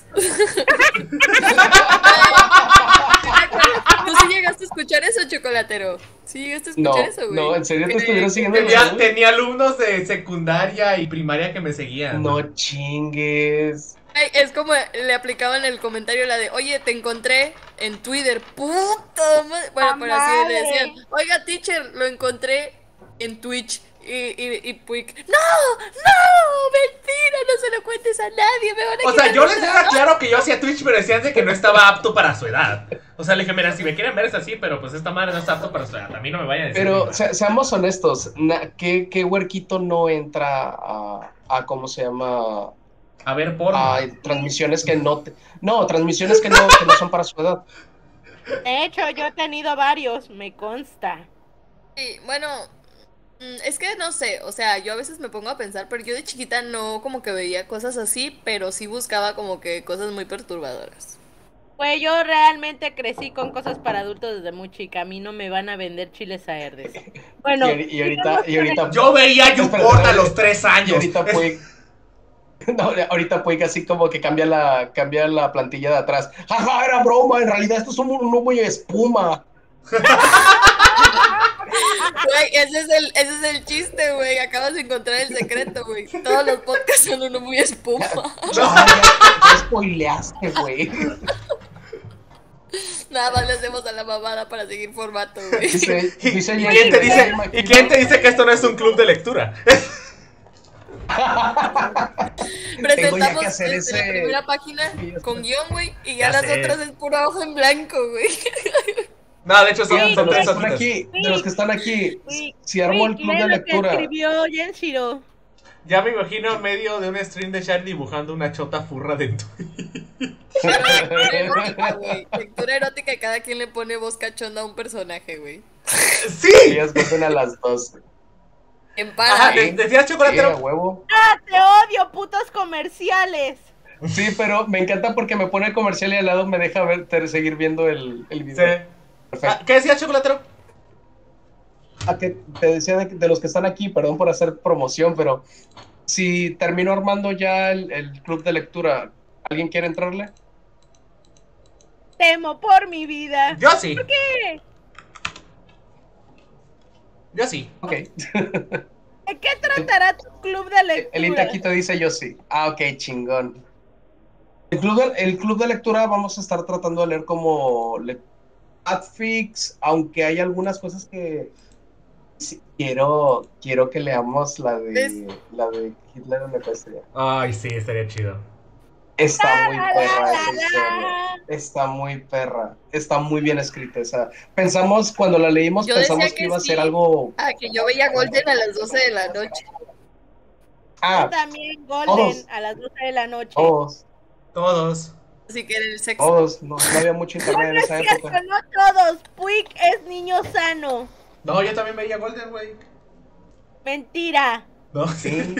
¿Tú sí llegaste a escuchar eso, chocolatero? ¿Sí llegaste a escuchar No, eso, güey? no, en serio te Eh, estuvieron siguiendo los Tenía, alumnos? tenía alumnos de secundaria y primaria que me seguían. No chingues. Ay, es como le aplicaban el comentario la de, oye, te encontré en Twitter, puta madre. Bueno, pero así le decían, oiga, teacher, lo encontré en Twitch. Y, y, y Puig, no, no, mentira, no se lo cuentes a nadie, me van a O sea, quitar yo mi les era trabajo". claro que yo hacía Twitch, pero decían de que no estaba apto para su edad. O sea, le dije, mira, si me quieren ver es así, pero pues esta madre no está apto para su edad. A mí no me vayan a decir. Pero nada. se- seamos honestos, na- ¿qué, qué huerquito no entra a, a cómo se llama? A ver, porno. A transmisiones que no... te- no, transmisiones que no, que no son para su edad. De hecho, yo he tenido varios, me consta. Sí, bueno, mm, es que no sé, o sea, yo a veces me pongo a pensar, pero yo de chiquita no como que veía cosas así, pero sí buscaba como que cosas muy perturbadoras. Pues yo realmente crecí con cosas para adultos desde muy chica. A mí no me van a vender chiles a Herdes. Bueno, Y, ahori- y ahorita... Y ahorita Yo veía Espera, YouPorn espera, a los tres y años. ahorita Puig... No, ahorita Puig así como que cambia la, cambia la plantilla de atrás. Jaja, era broma, en realidad esto es un, un humo y espuma. Güey, ese es el, ese es el chiste, güey, acabas de encontrar el secreto, güey. Todos los podcasts son uno muy espuma. Ya, ya, ya spoileaste, güey. Nada más le hacemos a la mamada para seguir formato, güey. Dice, ¿Y, dice y Jessy, quién te ¿me dice, imagino? ¿Y quién te dice que esto no es un club de lectura? Tengo ya Presentamos que hacer este, ese... la primera página con guión, güey, y ya, Ya las sé. otras es pura hoja en blanco, güey. No, de hecho son, Sí, son de los que tres están hojitas. aquí, de los que están aquí, Uy, si armo el uy, club lee de lo que lectura. escribió Yenshiro. Ya me imagino en medio de un stream de Shard dibujando una chota furra de Twitch. Erótica, güey. Lectura erótica y cada quien le pone voz cachonda a un personaje, güey. ¡Sí! Ellas vuelven a las dos. En Ajá, para. de- decías Sí, a chocolatero. huevo. ¡Ah, te odio, putos comerciales! Sí, pero me encanta porque me pone el comercial y al lado me deja ver, te- seguir viendo el, el Sí. video. Ah, Perfecto. ¿Qué decías chocolatero? Ah, que te decía de, de los que están aquí, perdón por hacer promoción, pero si termino armando ya el, el club de lectura, ¿alguien quiere entrarle? Temo por mi vida. Yo sí. ¿Qué? Yo sí. Ok. ¿De qué tratará tu club de lectura? El Inta aquí te dice yo sí. Ah, ok, chingón. El club, de, el club de lectura vamos a estar tratando de leer como le- Adfix, aunque hay algunas cosas que sí, quiero, quiero que leamos la de ¿Ves? la de Hitler en la ecuestria. Ay, sí, estaría chido. Está muy La, la, perra la, esa la. historia. Está muy perra. Está muy bien escrita esa. Pensamos, cuando la leímos, Yo pensamos decía que, que iba a ser sí. algo. Ah, que yo veía Golden a las doce de la noche. Ah, Yo también, Golden, todos. a las doce de la noche. todos, Todos. Así que era el sexo. todos. No, no había mucho internet en No es esa cierto, época. no todos. Puig es niño sano. No, yo también veía Golden, güey. Mentira. No, Sí.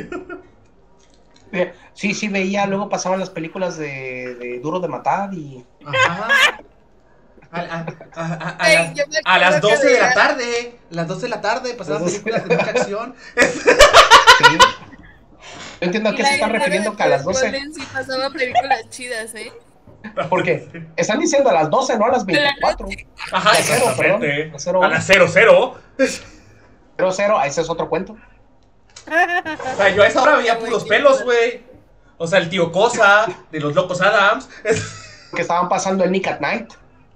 Sí, sí, veía. Luego pasaban las películas de, de Duro de Matar y. Ajá. A, a- a- a- a Ey, las, yo me a las acuerdo que doce de la veía- tarde. Las doce de la tarde pasaban Las doce. películas de mucha acción. Sí. Yo entiendo a Y qué la se están verdad refiriendo es que a las doce. Golden sí pasaban películas chidas, ¿eh? ¿Por qué? Están diciendo a las doce, no a las veinticuatro. Ajá, A las cero, exactamente. perdón. A cero A las cero, cero. Pero cero, ese es otro cuento. O sea, yo a esa hora veía puros pelos, güey. O sea, el tío Cosa, de los locos Adams. Que estaban pasando el Nick at Night.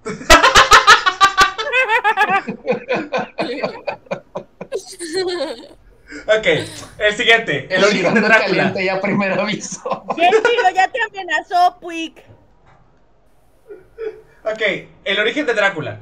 Ok, el siguiente. El origen de Girando Drácula. caliente ya primer aviso. Yenshiro ya te amenazó, Puig. Ok, el origen de Drácula.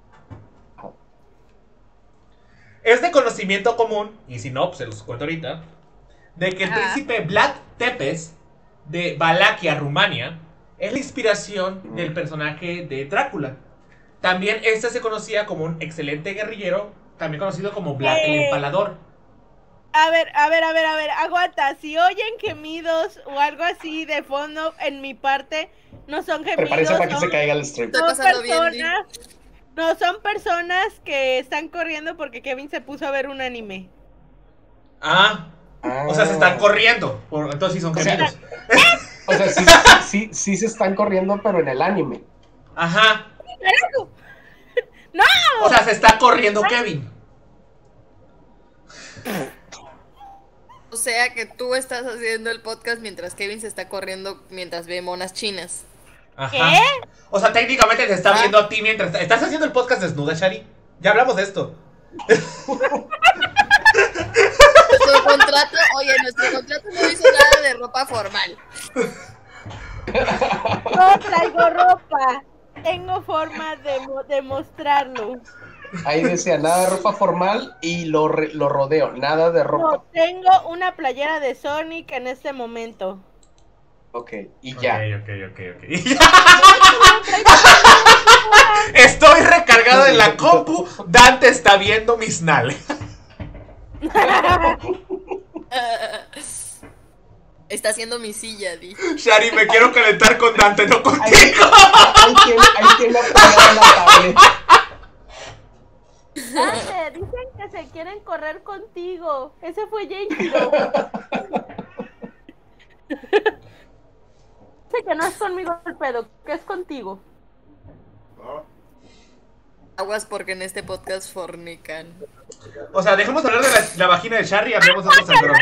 Es de conocimiento común, y si no, pues se los cuento ahorita, de que el Ajá. príncipe Vlad Tepes de Valaquia, Rumania, es la inspiración del personaje de Drácula. También este se conocía como un excelente guerrillero, también conocido como Vlad el Eh. Empalador. A ver, a ver, a ver, a ver, aguanta. Si oyen gemidos o algo así de fondo en mi parte, no son gemidos. Prepárense para que son, se caiga el stream. Está son pasando bien, personas. No, son personas que están corriendo porque Kevin se puso a ver un anime. Ah, Ah. o sea, se están corriendo, por- entonces sí son O sea, gemidos. O sea, sí, sí, sí se están corriendo, pero en el anime. Ajá, ¡Carajo! ¡No! o sea, se está corriendo Kevin. O sea que tú estás haciendo el podcast mientras Kevin se está corriendo mientras ve monas chinas. Ajá. ¿Qué? O sea, técnicamente te está Ah. viendo a ti mientras... ¿Estás haciendo el podcast desnuda, Shari? Ya hablamos de esto. Nuestro contrato, oye, nuestro contrato no dice nada de ropa formal. No traigo ropa. Tengo forma de mo- demostrarlo. Ahí decía, nada de ropa formal y lo, re- lo rodeo, nada de No, ropa. tengo una playera de Sonic en este momento. Ok, y ya. Ok, ok, ok, ok. Estoy recargado en la compu. Dante está viendo mis nalgas. Está haciendo mi silla, di. Shari, me quiero calentar con Dante, no Ahí, contigo. ahí tiene, ahí tiene apoyada la tablet. Dante, dicen que se quieren correr contigo. Ese fue Jenjiro. Dice que no es conmigo el pedo, que es contigo. No. Aguas porque en este podcast fornican. O sea, dejemos de hablar de la, la vagina de Shari y hablemos de otro sangrón.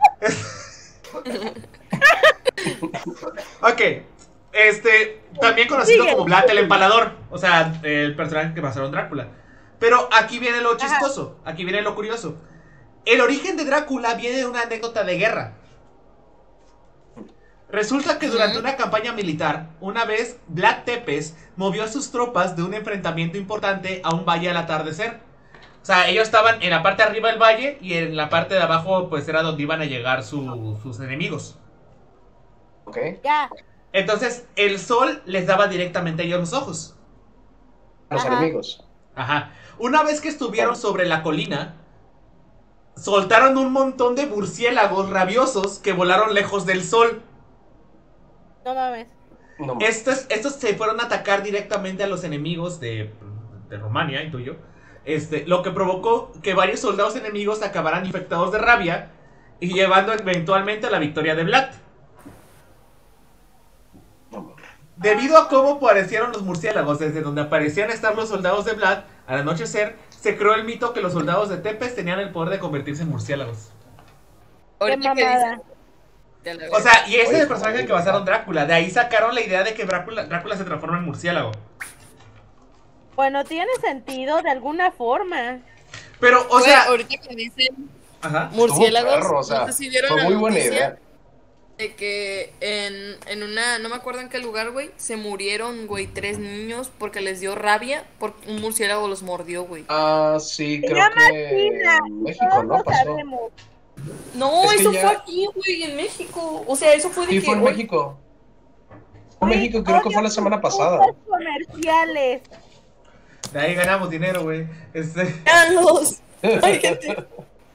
Ok. Este, también conocido Sigue. como Vlad el Empalador. O sea, el personaje que pasaron Drácula. Pero aquí viene lo chistoso. Aquí viene lo curioso. El origen de Drácula viene de una anécdota de guerra. Resulta que durante una campaña militar, una vez Vlad Tepes movió a sus tropas de un enfrentamiento importante a un valle al atardecer. O sea, ellos estaban en la parte de arriba del valle y en la parte de abajo pues era donde iban a llegar su- sus enemigos. Ok. Ya. Entonces el sol les daba directamente a ellos los ojos. Los Ajá. enemigos. Ajá. Una vez que estuvieron sobre la colina, soltaron un montón de murciélagos rabiosos que volaron lejos del sol. No mames. No, Estos, estos se fueron a atacar directamente a los enemigos de, de Rumania, intuyo. Este, lo que provocó que varios soldados enemigos acabaran infectados de rabia y llevando eventualmente a la victoria de Vlad. no. Debido a cómo aparecieron los murciélagos desde donde aparecían estar los soldados de Vlad, al anochecer se creó el mito que los soldados de Tepes tenían el poder de convertirse en murciélagos. Qué Ahorita que mamada. dices- Ya la O veo. sea, y ese Oye, es el personaje oye, que basaron Drácula. De ahí sacaron la idea de que Drácula, Drácula se transforma en murciélago. Bueno, tiene sentido de alguna forma. Pero, o Güey, sea... ahorita que dicen Ajá. murciélagos, Estuvo perro, o sea, no sé si vieron fue la muy buena noticia idea. de que en, en una, no me acuerdo en qué lugar, güey, se murieron, güey, tres niños porque les dio rabia porque un murciélago los mordió, güey. Ah, sí, Se creo llama que China, en México, Todos ¿no? lo Pasó. sabemos. No, Es que eso ya- fue aquí, güey, en México. O sea, eso fue de Sí, que fue en hoy- México. Fue en Güey, México, creo que odio fue la semana tus pasada. putos comerciales. De ahí ganamos dinero, güey. Este... Carlos. Ay, gente.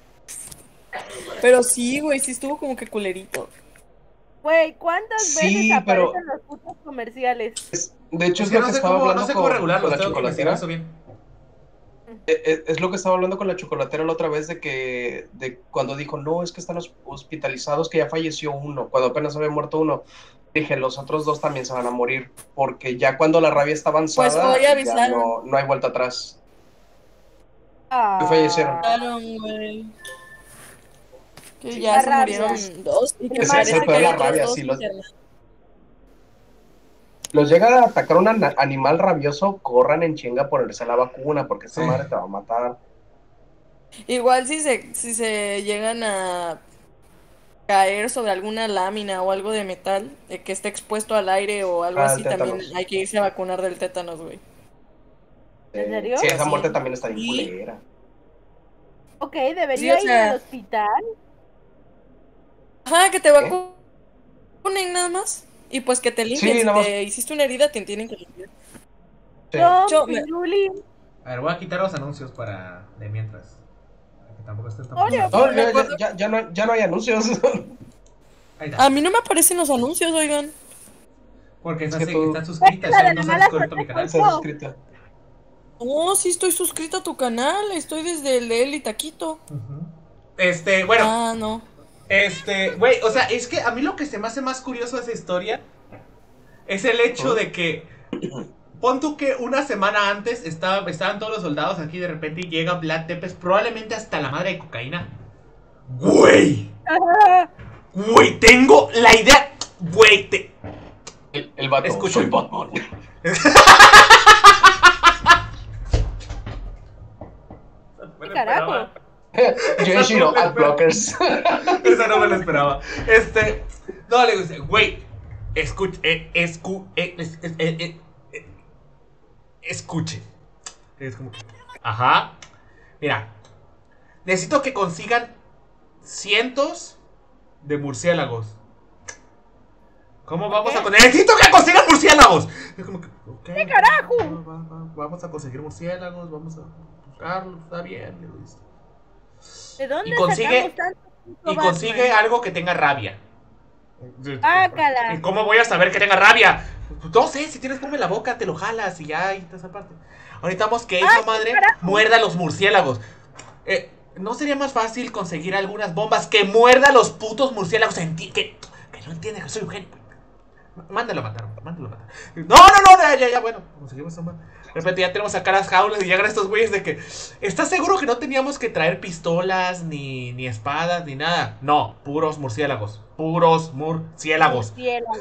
Pero sí, güey, sí estuvo como que culerito. Güey, ¿cuántas Sí, veces pero- aparecen los putos comerciales? Es- de hecho, Es es que lo no que sé estaba cómo, no hablando sé cómo con, regularlos, con la tengo que investigar chocolatera. eso bien. Eh, eh, Es lo que estaba hablando con la chocolatera la otra vez de que de cuando dijo, no, es que están hos- hospitalizados, que ya falleció uno, cuando apenas había muerto uno. Dije, los otros dos también se van a morir, porque ya cuando la rabia está avanzada, Pues hoy ya avisaron. no, no hay vuelta atrás. Ah, fallecieron. Claro, güey. Que Sí, ya la se rabia. murieron dos y que Es- parece es el que peor hay la otros rabia, dos sí, los- internados. Los llega a atacar un ana- animal rabioso, corran en chinga a ponerse la vacuna, porque esa Sí. madre te va a matar. Igual si se, si se llegan a caer sobre alguna lámina o algo de metal eh, que esté expuesto al aire o algo Ah, así, el tétanos. también hay que irse a vacunar del tétanos, güey. ¿En Eh, serio? Sí, esa Sí. muerte también está bien Sí. culera. Ok, debería Sí, o ir sea- al hospital. Ajá, que te vacunen nada más. Y pues que te limpien. Sí, si nada más. te hiciste una herida, te tienen que limpiar. Sí. No, Yo me- Piruli. A ver, voy a quitar los anuncios para... de mientras. Para que tampoco estén tan... Oye, No, Me ya, acuerdo- ya, ya, ya no, ya no hay anuncios. Ahí está. A mí no me aparecen los anuncios, oigan. Porque Es están, que tú- están suscritas, La de ¿eh? la No se han mala suscrito a mi suerte canal. Está suscrita. No, sí estoy suscrita a tu canal. Estoy desde el de Eli Taquito. Ujú. Este, bueno, Ah, no. este, güey, o sea, es que a mí lo que se me hace más curioso de esa historia es el hecho de que, pon tú que una semana antes estaba, estaban todos los soldados aquí de repente y llega Vlad Tepes, probablemente hasta la madre de cocaína. Güey. Güey, tengo la idea. Güey, te... El, el vato, Escucha. soy Batman. ¿Qué carajo? Genshiro, Adblockers. Esa no me la esperaba. Este. No, le digo, güey. Escuche. Eh, escu, eh, es, es, eh, eh, eh, escuche. Es como. Ajá. Mira. Necesito que consigan cientos de murciélagos. ¿Cómo vamos a conseguir? ¡Necesito que consigan murciélagos! Es como que, okay, ¿Qué carajo? va, va, va, vamos a conseguir murciélagos, vamos a buscarlos, está bien. Le dice. ¿De dónde Y consigue, sacamos tanto puto y consigue Batman? algo que tenga rabia. Ácala. ¿Y cómo voy a saber que tenga rabia? No sé, si tienes como en la boca, te lo jalas y ya, y esa parte. Ahorita vamos que esa Ay, madre carajo. muerda a los murciélagos. Eh, ¿No sería más fácil conseguir algunas bombas que muerda a los putos murciélagos? Enti que, que no entiende que soy un genio. Mándalo a matar, mándalo a matar. No, no, no, ya, ya, ya, bueno, conseguimos esa madre. De repente ya tenemos acá las jaulas y llegan estos güeyes de que... ¿Estás seguro que no teníamos que traer pistolas, ni, ni espadas, ni nada? No, puros murciélagos. Puros murciélagos. Murciélagos.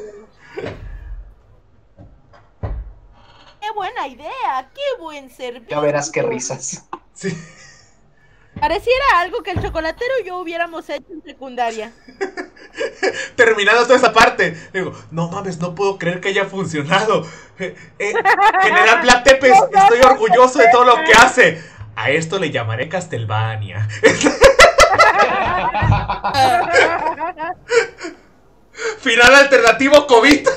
Qué buena idea, qué buen servicio. Ya verás qué risas. Sí. Pareciera algo que el chocolatero y yo hubiéramos hecho en secundaria. Terminando toda esa parte, digo, no mames, no puedo creer que haya funcionado. Eh, eh, General Black Tepes, estoy orgulloso de todo lo que hace. A esto le llamaré Castlevania. Final alternativo COVID.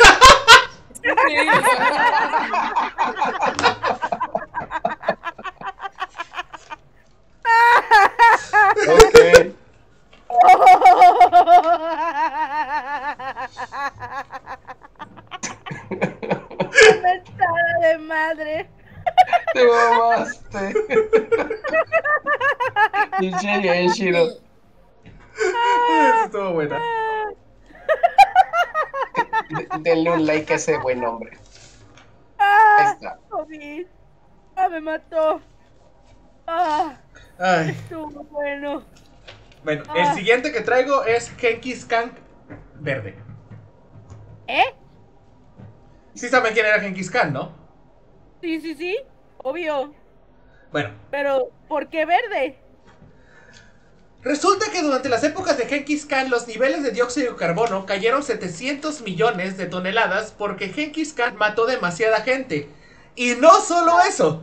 Ok. Mentada de madre. Te mamaste. Pinche Genshiro. Estuvo buena. D- Denle un like a ese buen hombre. Ahí Ah, está. COVID. Ah, me mató. Ah, Ay. estuvo bueno. Bueno, el Ah. siguiente que traigo es Genghis Khan verde. ¿Eh? Sí saben quién era Genghis Khan, ¿no? Sí, sí, sí. Obvio. Bueno, Pero, ¿por qué verde? resulta que durante las épocas de Genghis Khan los niveles de dióxido de carbono cayeron setecientos millones de toneladas porque Genghis Khan mató demasiada gente. Y no solo eso.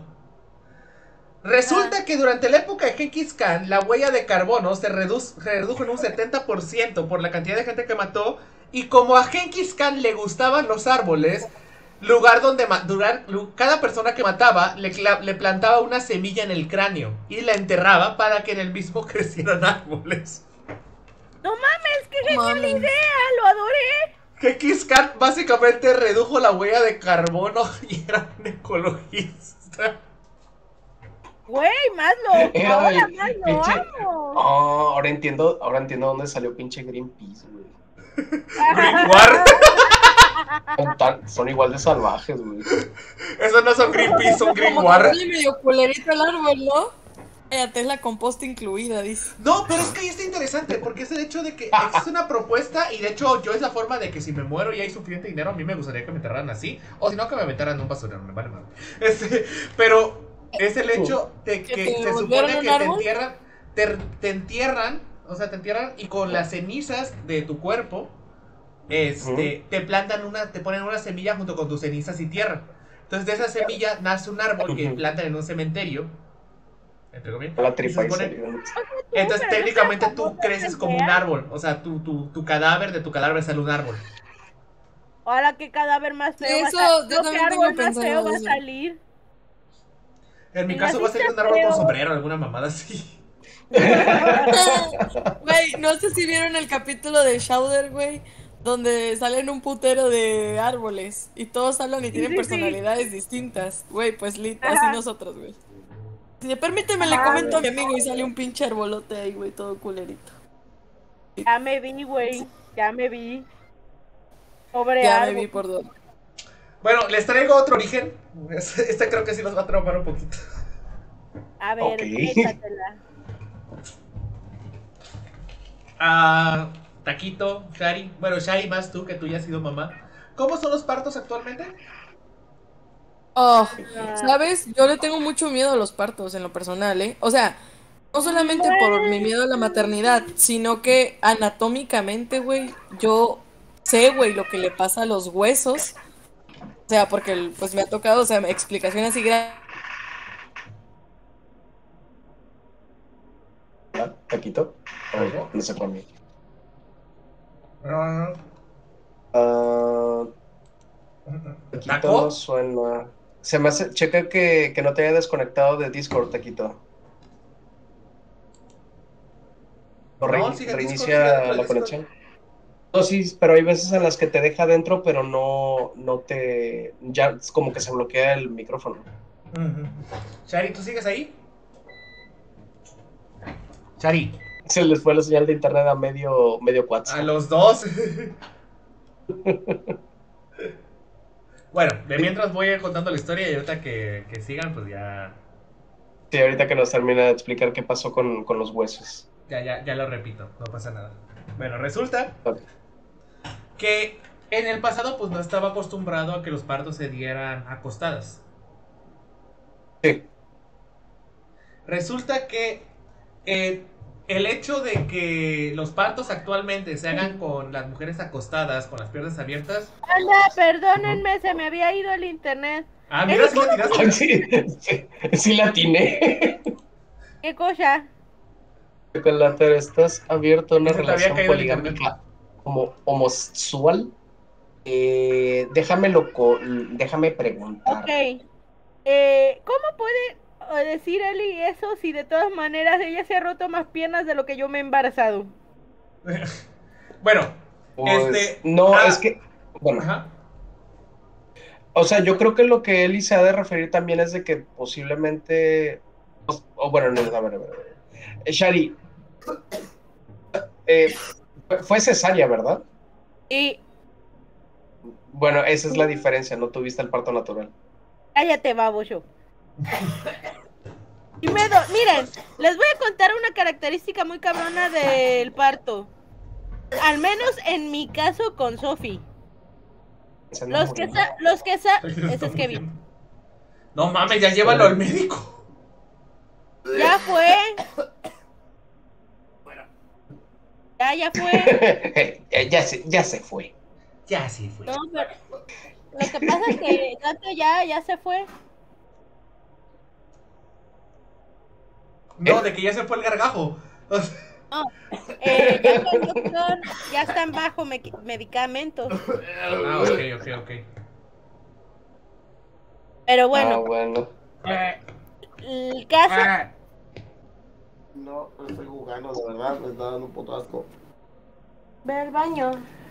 Resulta que durante la época de Genghis Khan la huella de carbono se, redu se redujo en un setenta por ciento por la cantidad de gente que mató. Y como a Genghis Khan le gustaban los árboles, lugar donde durar, cada persona que mataba le, le plantaba una semilla en el cráneo y la enterraba para que en el mismo crecieran árboles. No mames, qué genial Mames. idea, lo adoré. Genghis Khan básicamente redujo la huella de carbono y era un ecologista. Güey, más lo, Era ahora el más lo pinche- amo. Oh, ahora entiendo, ahora entiendo dónde salió pinche Greenpeace, güey. Green War. Son, tan- son igual de salvajes, güey. Esos no son Greenpeace, son Green Como War. que huele medio culerito el árbol, ¿no? Fíjate, es la composta incluida, dice. No, pero es que ahí está interesante, porque es el hecho de que existe una propuesta y de hecho yo es la forma de que si me muero y hay suficiente dinero, a mí me gustaría que me enterraran así, o si no que me aventaran en un basurero, me vale madre. Este, pero es el hecho de ¿Que que te se volvieron supone un que te árbol? entierran, te, te entierran, o sea, te entierran y con las cenizas de tu cuerpo, este, te plantan una, te ponen una semilla junto con tus cenizas y tierra. Entonces de esa semilla nace un árbol que Ujú. plantan en un cementerio. Entre comillas. La Y se tripa y supone- salió. entonces pero técnicamente no seas tú famosa creces esa como un idea. árbol. O sea, tu, tu, tu cadáver de tu cadáver sale un árbol. Ahora qué cadáver más feo Eso, va a yo salir. No, qué también tengo árbol más pensado feo va a eso. salir. En mi Y caso así va a salir un está árbol con feo. sombrero, alguna mamada así. Güey, no sé si vieron el capítulo de Shouder, güey, donde salen un putero de árboles y todos hablan y tienen sí, sí. personalidades distintas. Güey, pues lit, Ajá. así nosotros, güey. Si de permíteme, le Ah, comento a mi amigo y sale un pinche arbolote ahí, güey, todo culerito. Ya me vi, güey. Ya me vi. Pobre Ya me árbol. vi por dos. Bueno, les traigo otro origen. Este este creo que sí los va a traumar un poquito. A ver, Ok. échatela. Ah, Taquito, Shari. Bueno, Shari, más tú, que tú ya has sido mamá. ¿Cómo son los partos actualmente? Oh, Ah, ¿sabes? Yo le tengo mucho miedo a los partos en lo personal, ¿eh? O sea, no solamente por mi miedo a la maternidad, sino que anatómicamente, güey, yo sé, güey, lo que le pasa a los huesos. O sea, porque pues me ha tocado, o sea, explicaciones así grandes. ¿Ah? Taquito. ¿Algo? Oh, no sé por mí. Ah, Ah, Taquito no ¿Taco? suena. Se me hace. Checa que, que no te haya desconectado de Discord, Taquito. O No, reini- sigue Discord, sigue dentro reinicia de la Discord. conexión. No, sí, pero hay veces en las que te deja dentro, pero no, no te. Ya es como que se bloquea el micrófono. Ujú. Shari, ¿tú sigues ahí? Shari, Se les fue la señal de internet a medio, medio a cuatro. los dos. Bueno, de Sí, mientras voy a ir contando la historia y ahorita que, que sigan, pues ya, sí, ahorita que nos termina de explicar qué pasó con, con los huesos. ya, ya, ya lo repito, no pasa nada. Bueno, resulta Ok. que en el pasado pues no estaba acostumbrado a que los partos se dieran acostadas. Sí, Resulta que eh, el hecho de que los partos actualmente se hagan con las mujeres acostadas, con las piernas abiertas. Anda, ujú. perdónenme, se me había ido el internet. Ah, mira, si la Ay, tiraste. sí, sí, sí la atiné. ¿Qué cosa? Chocolate, ¿estás abierto a Que una se te había relación caído el internet. poligámica como homosexual? Eh, déjame loco, déjame preguntar. Ok. Eh, ¿cómo puede eh, decir Eli eso si de todas maneras ella se ha roto más piernas de lo que yo me he embarazado? Bueno, Pues este. no, es Ah, que, bueno, ajá. o sea, yo creo que lo que Eli se ha de referir también es de que posiblemente, o, o bueno, no, a ver, a ver, a ver. Eh, Shari, eh, fue fue cesárea, ¿verdad? Y Bueno, esa es la diferencia, no tuviste el parto natural. cállate, baboso. Y me do- Miren, les voy a contar una característica muy cabrona del parto. Al menos en mi caso con Sophie. Se anda Los que muriendo. sa los que sa Se ese está es Kevin. muriendo. No mames, ya llévalo al médico. Ya fue. Ya, ya fue. ya, ya se, ya se fue. Ya sí fue. No, pero lo que pasa es que Gato ya, ya se fue. No, de que ya se fue el gargajo. O sea, No, eh, ya fue el doctor, ya están bajo me medicamentos. ah, ok, ok, ok. Pero Ah, bueno, bueno. el caso. No, no estoy jugando, de verdad, me está dando un puto asco. Ve al baño.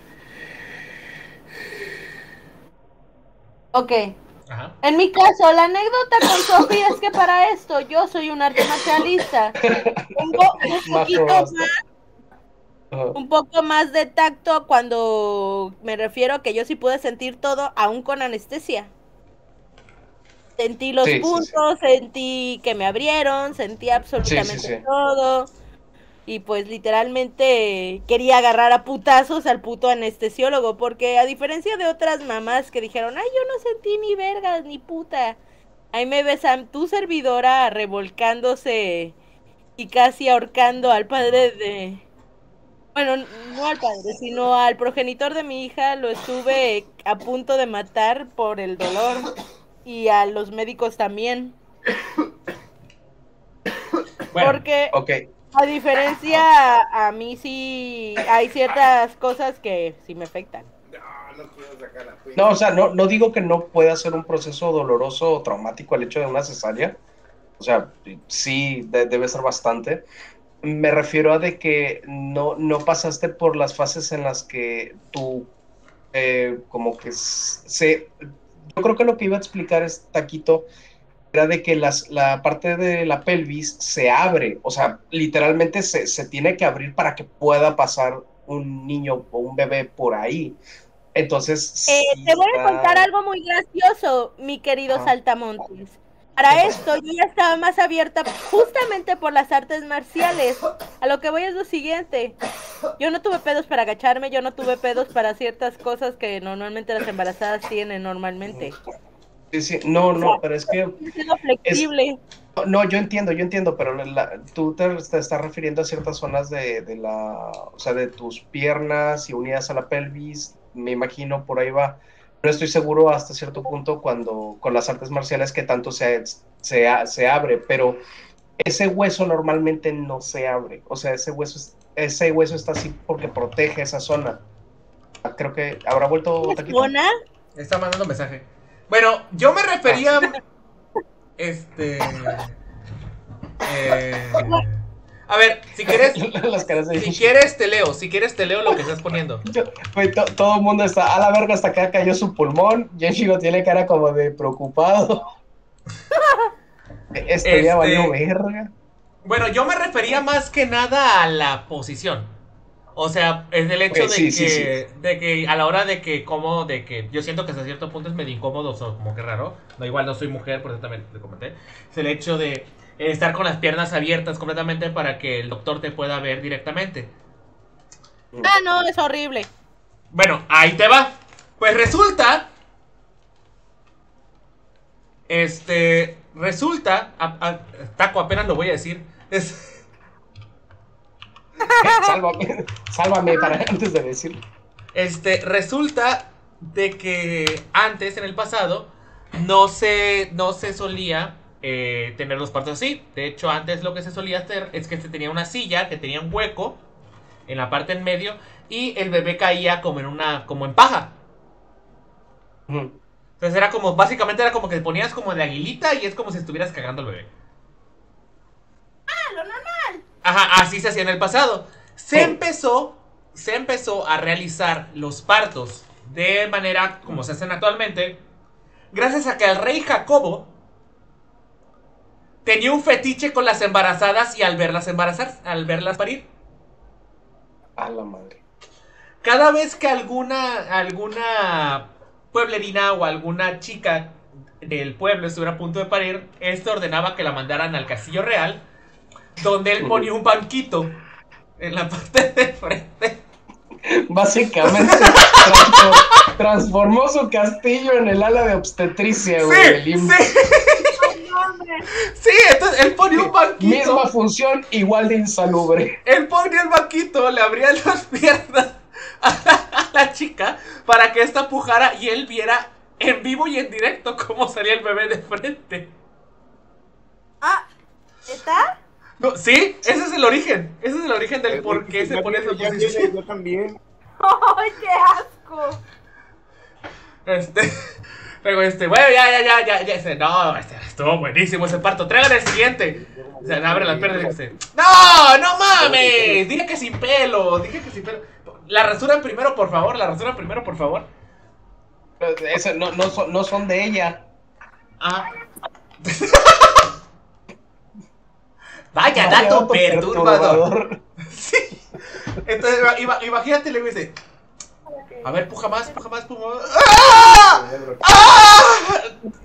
Ok. Ajá. En mi caso, la anécdota con Sofía es que para esto yo soy un arte marcialista. Tengo un poquito Majo, basta. más, Ajá. un poco más de tacto cuando me refiero a que yo sí pude sentir todo, aún con anestesia. Sentí los Sí, sí, puntos, sentí que me abrieron, sentí absolutamente Sí, sí, sí. todo. Y pues literalmente quería agarrar a putazos al puto anestesiólogo, porque a diferencia de otras mamás que dijeron, ay, yo no sentí ni vergas, ni puta. Ahí me ves a tu servidora revolcándose y casi ahorcando al padre de... Bueno, no al padre, sino al progenitor de mi hija, lo estuve a punto de matar por el dolor. Y a los médicos también. Bueno, Porque... Ok, A diferencia, a mí sí hay ciertas cosas que sí me afectan. No, no quiero sacar la no, o sea, no, no digo que no pueda ser un proceso doloroso o traumático el hecho de una cesárea. O sea, sí, de- debe ser bastante. Me refiero a de que no, no pasaste por las fases en las que tú, eh, como que se... Yo creo que lo que iba a explicar es, Taquito, era de que las, la parte de la pelvis se abre, o sea, literalmente se, se tiene que abrir para que pueda pasar un niño o un bebé por ahí. Entonces, Eh, sí te voy a está... contar algo muy gracioso, mi querido Ajá. Saltamontes. Para esto yo ya estaba más abierta justamente por las artes marciales. A lo que voy es lo siguiente. Yo no tuve pedos para agacharme, yo no tuve pedos para ciertas cosas que normalmente las embarazadas tienen normalmente. Sí, sí, no, no, pero es que... He sido flexible. Es, no, yo entiendo, yo entiendo, pero la, tú te, te estás refiriendo a ciertas zonas de, de la, o sea, de tus piernas y unidas a la pelvis, me imagino por ahí va. No estoy seguro hasta cierto punto cuando con las artes marciales que tanto se, se, se abre, pero ese hueso normalmente no se abre, o sea, ese hueso, ese hueso está así porque protege esa zona. Creo que habrá vuelto Taquito. ¿Zona? Está mandando mensaje. Bueno, yo me refería. Este. Eh, a ver, si quieres. Las caras de Si quieres, te leo. Si quieres, te leo lo que estás poniendo. Yo, wey, to, todo el mundo está a la verga hasta acá cayó su pulmón. Yoshiro tiene cara como de preocupado. Este, Este- ya valió verga. Bueno, yo me refería más que nada a la posición. O sea, es del hecho Ok, de, sí, que, sí, sí. de que a la hora de que como, de que yo siento que hasta cierto punto es medio incómodo, o sea, como que raro. No, igual no soy mujer, por eso también te comenté. Es el hecho de eh, estar con las piernas abiertas completamente para que el doctor te pueda ver directamente. Ah, no, es horrible. Bueno, ahí te va. Pues resulta. Este. Resulta. A, a, Taco, apenas lo voy a decir. Es. Sálvame, sálvame para antes de decirlo. Este. Resulta de que antes, en el pasado, no se, no se solía eh, tener los partos así. De hecho, antes lo que se solía hacer es que se tenía una silla que tenía un hueco en la parte en medio y el bebé caía como en una, como en paja. Ujú. Entonces era como, básicamente era como que te ponías como de aguilita y es como si estuvieras cagando al bebé. Ah, lo normal. Ajá, así se hacía en el pasado. Se Oh. empezó, se empezó a realizar los partos de manera como se hacen actualmente, gracias a que el rey Jacobo tenía un fetiche con las embarazadas y al verlas embarazar, al verlas parir. A la madre. Cada vez que alguna, alguna pueblerina o alguna chica del pueblo estuviera a punto de parir, este ordenaba que la mandaran al castillo real, donde él ponía un banquito en la parte de frente. Básicamente transfor- transformó su castillo en el ala de obstetricia, güey. Sí, el im- sí. Sí, entonces él ponía un banquito. Misma función, igual de insalubre. Él ponía el banquito, le abría las piernas a la, a la chica para que ésta pujara y él viera en vivo y en directo cómo salía el bebé de frente. Ah, ¿está? No, sí, ese es el origen. Ese es el origen del Eh, por qué se ya pone esa viene, ya posición. viene, yo también. ¡Ay, qué asco! Este. Luego este, bueno, ya, ya, ya, ya, ya. Este, no, este, estuvo buenísimo ese parto. Traigan el siguiente. O sea, abre las piernas y dice, ¡no! ¡No mames! Dije que sin pelo. Dije que sin pelo. La rasuran primero, por favor. La rasuran primero, por favor. Ese, no, no, son, no son de ella. Ah. Vaya dato dato perturbador. Sí. Entonces, ima- imagínate, le dice, a ver, puja más, puja más, puja más. ¡Ah! ¡Ah!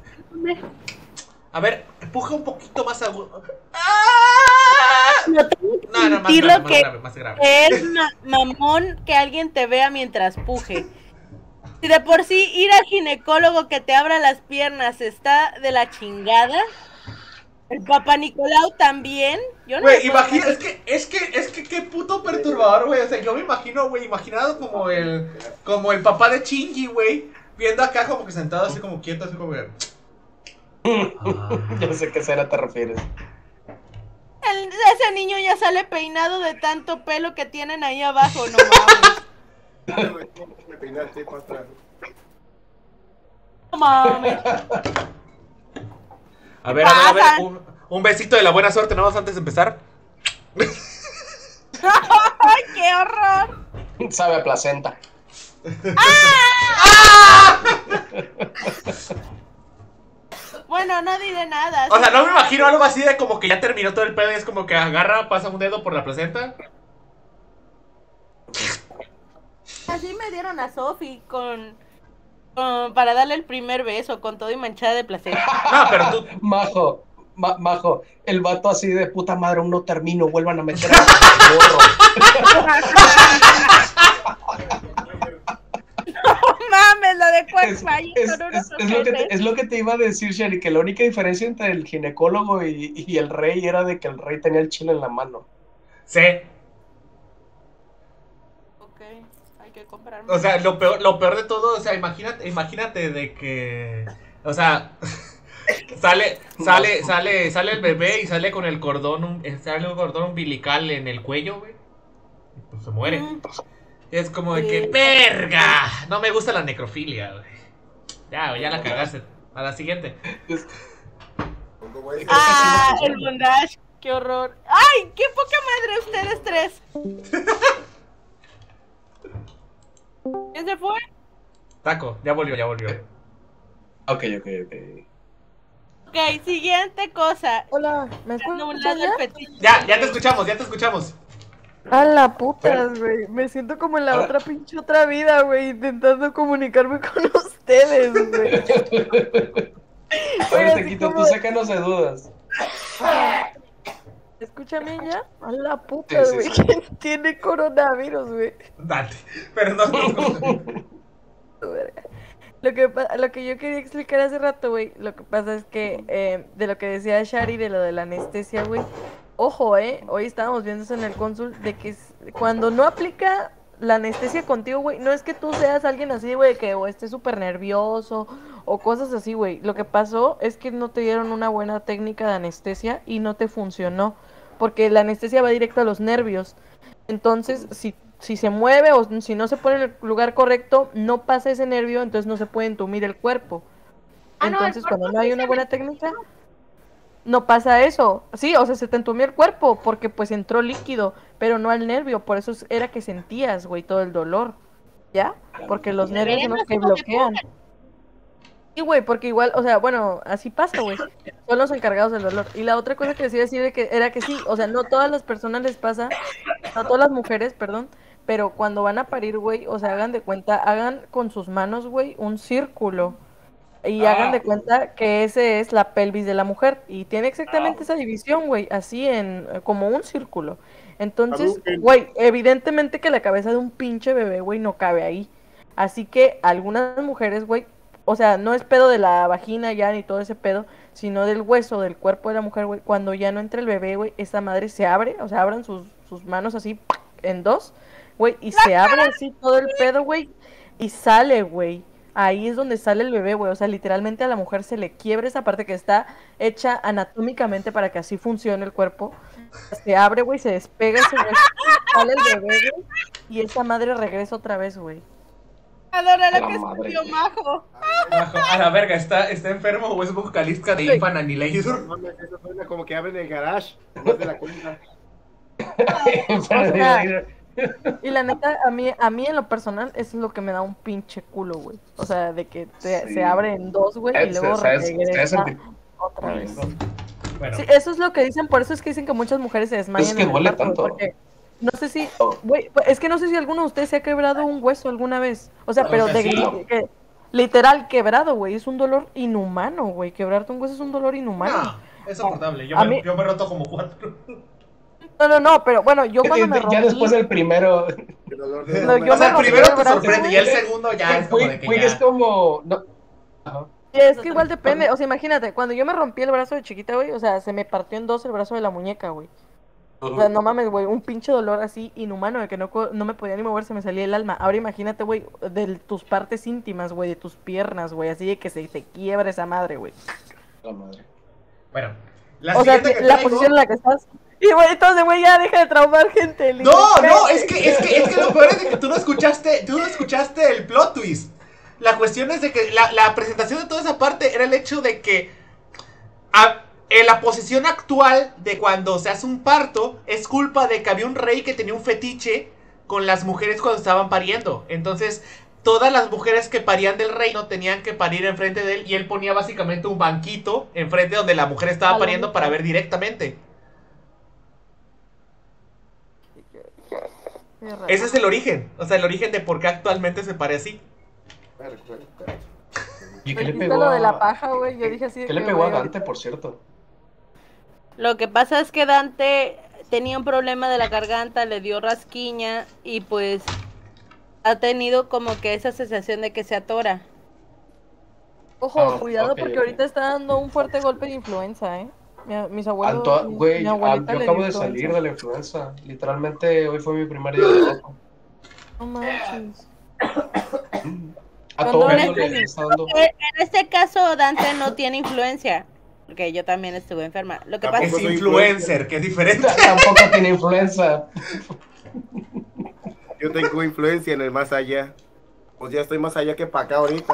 A ver, empuja un poquito más agudo. ¡Ah! No tengo que No, no, más sentir grave, lo más que grave, más grave. es ma- mamón que alguien te vea mientras puje. Si de por sí ir al ginecólogo que te abra las piernas está de la chingada, el papá Nicolau también. Yo no Güey, me puedo imagina, imaginar- es que, es que, es que qué puto perturbador, güey. O sea, yo me imagino, güey, imaginado como el, como el papá de Shinji, güey, viendo acá como que sentado así como quieto, así como que. Yo sé qué será te refieres. El- ese niño ya sale peinado de tanto pelo que tienen ahí abajo, no mames. Me peinaste para atrás. No mames. A ver, a ver, a ver, Pasa. un, un besito de la buena suerte, nada más antes de empezar. ¡Ay, qué horror! Sabe a placenta. Bueno, no diré nada. O sea, no me imagino algo así de como que ya terminó todo el pedo y es como que agarra, pasa un dedo por la placenta. Así me dieron a Sophie con, con- para darle el primer beso con todo y manchada de placenta. No, pero tú. Majo, Ma- Majo, el vato así de puta madre, aún no termino, vuelvan a meter al gorro. No mames, la de Es, Quackfire es, son unos es, es lo que te, ojetes. es lo que te iba a decir, Sherry, que la única diferencia entre el ginecólogo y, y el rey era de que el rey tenía el chile en la mano. Sí. Ok, hay que comprar O sea, lo peor, lo peor de todo, o sea, imagínate, imagínate de que, o sea, sale, sale, sale, sale el bebé y sale con el cordón, um- sale un cordón umbilical en el cuello, güey. Y pues se muere. Mm, Es como de que, sí. ¡verga! No me gusta la necrofilia, güey. Ya, güey, ya la cagaste. A la siguiente. Es- Como es- Ah, el bondage, qué horror. ¡Ay, qué poca madre ustedes tres! ¿Quién se fue? Taco, ya volvió, ya volvió. Ok, ok, ok. Ok, siguiente cosa. Hola, ¿me Anulado escuchan el ya? fetiche. Ya, ya te escuchamos, ya te escuchamos. A la puta, güey. Me siento como en la Ahora- otra pinche otra vida, güey, intentando comunicarme con ustedes, güey. A ver, así Taquito, tú como- sácanos de dudas. Escúchame ya. A la puta, Sí, sí, güey. sí. ¿Quién tiene coronavirus, güey? Date. Pero no, no. Verga. Lo que, pa- lo que yo quería explicar hace rato, güey, lo que pasa es que eh, de lo que decía Shari de lo de la anestesia, güey, ojo, eh, hoy estábamos viendo eso en el cónsul, de que s- cuando no aplica la anestesia contigo, güey, no es que tú seas alguien así, güey, que o estés súper nervioso o cosas así, güey. Lo que pasó es que no te dieron una buena técnica de anestesia y no te funcionó, porque la anestesia va directo a los nervios. Entonces, si si se mueve o si no se pone en el lugar correcto, no pasa ese nervio, entonces no se puede entumir el cuerpo. Ah, no, el Entonces, cuerpo cuando no sí hay se una me buena técnica, no pasa eso. Sí, o sea, se te entumió el cuerpo porque pues entró líquido, pero no al nervio, por eso era que sentías, güey, todo el dolor. ¿Ya? Porque los nervios son los que bloquean. Sí, güey, porque igual, o sea, bueno, así pasa, güey. Son los encargados del dolor. Y la otra cosa que decía decir de que era que sí, o sea, no todas las personas les pasa, no todas las mujeres, perdón, pero cuando van a parir, güey, o sea, hagan de cuenta, hagan con sus manos, güey, un círculo. Y Ah. hagan de cuenta que ese es la pelvis de la mujer. Y tiene exactamente esa división, güey, así en, como un círculo. Entonces, Hadouken. güey, evidentemente que la cabeza de un pinche bebé, güey, no cabe ahí. Así que algunas mujeres, güey, o sea, no es pedo de la vagina ya ni todo ese pedo, sino del hueso, del cuerpo de la mujer, güey. Cuando ya no entra el bebé, güey, esta madre se abre, o sea, abran sus, sus manos así en dos, güey, y se abre así todo el pedo, güey, y sale, güey. Ahí es donde sale el bebé, güey. O sea, literalmente a la mujer se le quiebra esa parte que está hecha anatómicamente para que así funcione el cuerpo. Se abre, güey, se despega ese güey, sale el bebé, güey, y esa madre regresa otra vez, güey. Adora La lo que madre. escribió Majo. Bajo- A la verga, ¿está, está enfermo o es vocalista de Sí. Infant No Annihilator? mames, eso suena como que abren el garage. No de la cuenta. sea, Y la neta, a mí, a mí en lo personal, eso es lo que me da un pinche culo, güey. O sea, de que te- Sí. se abre en dos, güey, y Se- luego se- se- regresa se- otra vez. Bueno, Sí, eso es lo que dicen, por eso es que dicen que muchas mujeres se desmayan. Es que en el duele parto, tanto. porque no sé si, Oh. güey, pues, es que no sé si alguno de ustedes se ha quebrado un hueso alguna vez. O sea, O pero sea, de sí. li- que- literal quebrado, güey, es un dolor inhumano, güey. Quebrarte un hueso es un dolor inhumano. no, es soportable. Yo A me, mí- yo me he roto como cuatro. No, no, no, pero bueno, yo cuando me rompí, Ya después del primero, El dolor de No, no, yo O sea, el me rompí primero el te brazo, sorprende y el segundo ya es como güey, de que güey, ya... es como... no. Ajá. es que igual depende, o sea, imagínate, cuando yo me rompí el brazo de chiquita, güey, o sea, se me partió en dos el brazo de la muñeca, güey. O sea, no mames, güey, un pinche dolor así inhumano de que no, co- no me podía ni mover, se me salía el alma. Ahora imagínate, güey, de tus partes íntimas, güey, de tus piernas, güey, así de que se te quiebra esa madre, güey. La madre. Bueno, la O sea, siguiente que que la traigo- posición en la que estás. Y, güey, entonces, güey, ya deja de traumar gente. No, no, es que, es que, es que lo peor es de que tú no escuchaste, tú no escuchaste el plot twist. La cuestión es de que la, la presentación de toda esa parte era el hecho de que a- en la posición actual de cuando se hace un parto es culpa de que había un rey que tenía un fetiche con las mujeres cuando estaban pariendo. Entonces, todas las mujeres que parían del reino tenían que parir enfrente de él y él ponía básicamente un banquito enfrente donde la mujer estaba pariendo para ver directamente. Ese es el origen, o sea, el origen de por qué actualmente se pare así. ¿Y qué le Dijiste pegó lo de la a, paja, güey, yo dije así de ¿qué le que, pegó a güey, Dante, por cierto? Lo que pasa es que Dante tenía un problema de la garganta, le dio rasquiña y pues ha tenido como que esa sensación de que se atora. Ojo, Ah, cuidado ok, porque ok. ahorita está dando un fuerte golpe de influenza, ¿eh? Mi- mis abuelos, Anto- mi, Güey, mi ah, abuelita yo le acabo dio de influenza. salir de la influenza. Literalmente hoy fue mi primer día de rojo. No manches. A Cuando todo el eres mundo le niño. está dando. Eh, En este caso Dante no tiene influencia, porque yo también estuve enferma. Lo que pasa Es Tampoco soy influencer, que es diferente. Tampoco tiene influenza. Yo tengo influencia en el más allá. Pues ya estoy más allá que para acá ahorita.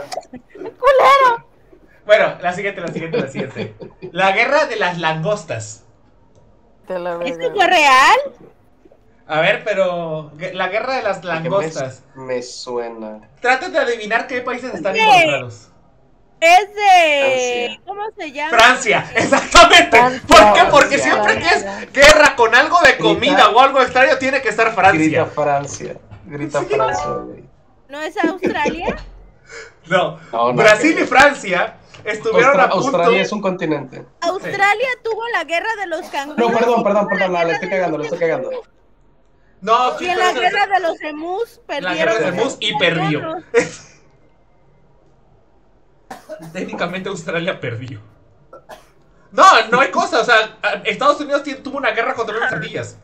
Bueno, la siguiente, la siguiente, la siguiente. La guerra de las langostas. Te la ¿esto verga. fue real? A ver, pero gue- la guerra de las Que me, langostas. me suena. Traten de adivinar qué países están Sí. involucrados. Es de... Francia. ¿Cómo se llama? Francia, exactamente. Francia, ¿Por qué? Porque Francia. siempre que es Francia. guerra con algo de comida Grita. o algo extraño, tiene que estar Grita Francia. Francia. Grita Francia, güey. ¿No es Australia? No, No, no, Brasil que- y Francia estuvieron Austra- a punto. Australia es un continente. Australia tuvo la guerra de los canguros. No, perdón, y perdón, tuvo perdón, la no, le guerra estoy de cagando, los le estoy cagando. emus. No, sí, Y en pero la es- guerra de los emus la perdieron. guerra de los Mus y perdió. australianos. Técnicamente Australia perdió. No, no hay cosa, o sea, Estados Unidos tiene- tuvo una guerra contra unas ardillas.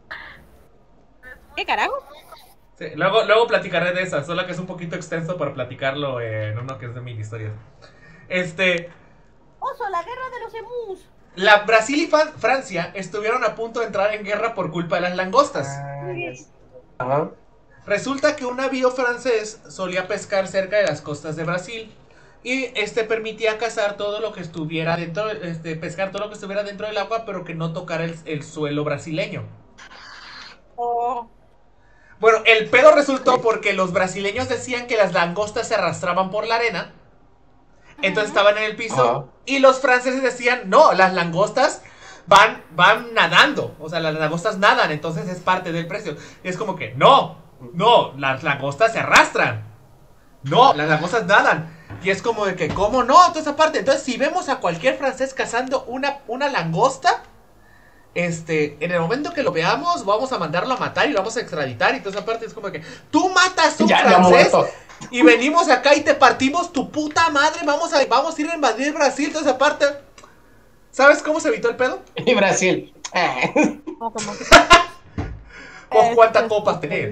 ¿Qué carajo? Sí, luego, luego platicaré de esa, solo que es un poquito extenso para platicarlo en uno que es de mini historias. Este, Oso, la guerra de los emus. la Brasil y Fa- Francia estuvieron a punto de entrar en guerra por culpa de las langostas. Ah, ya sé. Ajá. Resulta que un navío francés solía pescar cerca de las costas de Brasil y este permitía cazar todo lo que estuviera dentro, este, pescar todo lo que estuviera dentro del agua, pero que no tocara el, el suelo brasileño. Oh. Bueno, el pedo resultó porque los brasileños decían que las langostas se arrastraban por la arena, entonces estaban en el piso, Ajá. y los franceses decían, no, las langostas van, van nadando, o sea, las langostas nadan, entonces es parte del precio. Y es como que, no, no, las langostas se arrastran, no, las langostas nadan. Y es como de que, ¿cómo no? Entonces aparte, entonces si vemos a cualquier francés cazando una, una langosta, este, en el momento que lo veamos, vamos a mandarlo a matar y lo vamos a extraditar. Y entonces aparte es como que, tú matas a un Ya, ya francés muerto. y venimos acá y te partimos tu puta madre, vamos a, vamos a ir a invadir Brasil. Entonces aparte, ¿sabes cómo se evitó el pedo? Y Brasil. Ah. No, como que- ¿Con Este, cuántas copas tener?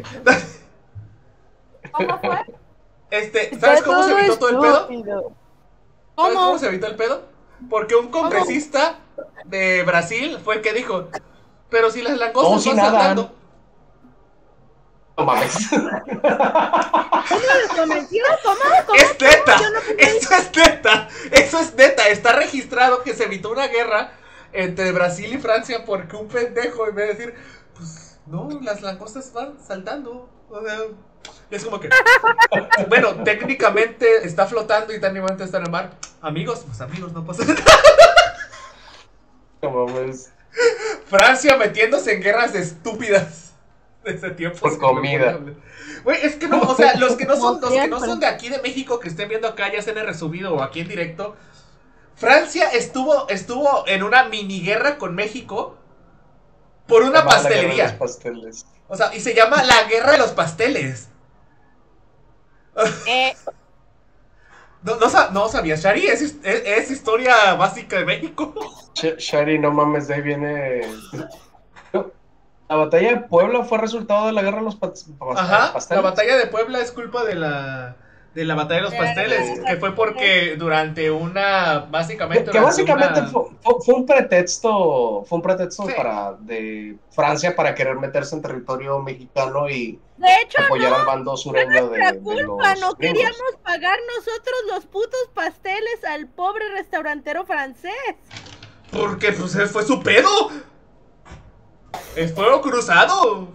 ¿Cómo fue? Este, ¿sabes cómo se evitó todo el pedo? estúpido. ¿Sabes ¿Cómo? cómo se evitó el pedo? Porque un congresista de Brasil fue el que dijo, pero si las No, langostas si van nadan. saltando. No mames. ¿Cómo lo convenció? ¿Cómo? ¿Cómo? ¡Es neta! Yo no pude- ¡Eso es neta! ¡Eso es neta! Está registrado que se evitó una guerra entre Brasil y Francia porque un pendejo, en vez de decir, pues no, las langostas van saltando. O sea, es como que, bueno, técnicamente está flotando y técnicamente está en el mar. Amigos, pues amigos, no pasa nada. No mames. Francia metiéndose en guerras estúpidas de ese tiempo. Por sin comida. memorable. Güey, es que no, o sea, los que no son, Como los que no siempre. son de aquí de México, que estén viendo acá, ya sea en el resubido o aquí en directo, Francia estuvo, estuvo en una mini guerra con México por una Llamada la guerra de los pastelería. pasteles. O sea, y se llama la guerra de los pasteles. Eh, No, no, sa- no sabías, Shari, es, his- es, es historia básica de México. Sh- Shari, no mames, de ahí viene. No, la batalla de Puebla fue resultado de la guerra de los pas- pas- Ajá, pasteles. la batalla de Puebla es culpa de la de la batalla de los De la pasteles, guerra de los que fue porque durante una, básicamente Que, que durante básicamente una- fue, fue- fue un pretexto, fue un pretexto Sí. para de Francia para querer meterse en territorio mexicano y de hecho, apoyar al bando sureño de, la de culpa, los no gringos. queríamos pagar nosotros los putos pasteles al pobre restaurantero francés. porque pues fue su pedo. Es fuego cruzado.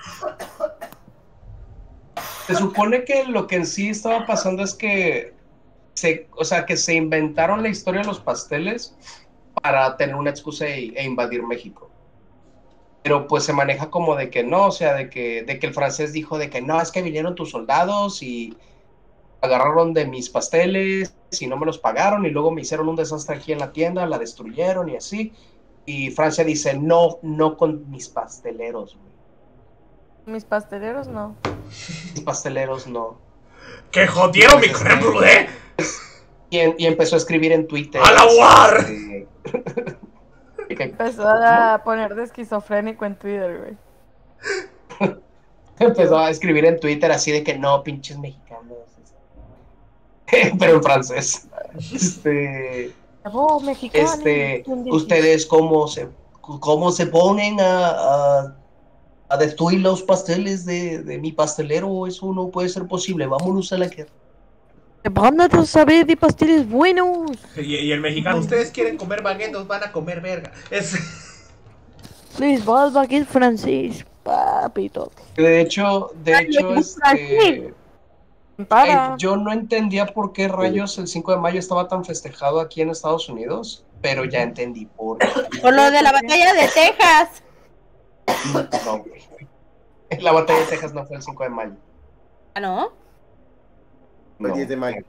Se supone que lo que en sí estaba pasando es que se, o sea, que se inventaron la historia de los pasteles para tener una excusa e, e invadir México. Pero pues se maneja como de que no, o sea, de que, de que el francés dijo de que no, es que vinieron tus soldados y agarraron de mis pasteles y no me los pagaron y luego me hicieron un desastre aquí en la tienda, la destruyeron y así. y Francia dice, no, no con mis pasteleros, güey. Mis pasteleros no. Mis pasteleros no. ¡Que jodieron mi crème brûlée! Y, en, y empezó a escribir en Twitter. ¡A la war! Este, Empezó a poner de esquizofrénico en Twitter, güey. Empezó a escribir en Twitter así de que no, pinches mexicanos. Pero en francés. Este, Oh, mexicano. este, ustedes cómo se, cómo se ponen a, a, a destruir los pasteles de, de mi pastelero. Eso no puede ser posible. Vámonos a la guerra. Van a saber de pasteles buenos. Y, y el mexicano, ustedes quieren comer baguettes, van a comer verga. Es... Les va al baguette francés, papito. De hecho, de hecho, este, Para. eh, yo no entendía por qué rayos el cinco de mayo estaba tan festejado aquí en Estados Unidos, pero ya entendí por qué. Por lo de la batalla de Texas. No, güey. La batalla de Texas no fue el cinco de mayo. ¿Ah, no? El No. diez de mayo.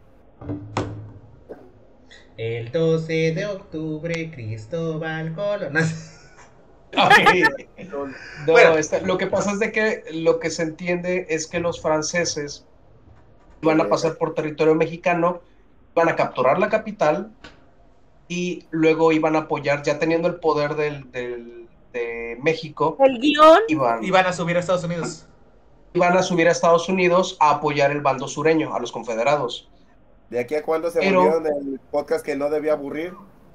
El doce de octubre, Cristóbal Colón. Ay, no, Bueno. este, lo que pasa es de que lo que se entiende es que los franceses van a pasar por territorio mexicano, van a capturar la capital y luego iban a apoyar, ya teniendo el poder del, del, de México, El guión. iban, Y van a subir a Estados Unidos. iban a subir a Estados Unidos a apoyar el bando sureño, a los confederados. ¿De aquí a cuándo se Pero- volvieron el podcast que no debía aburrir?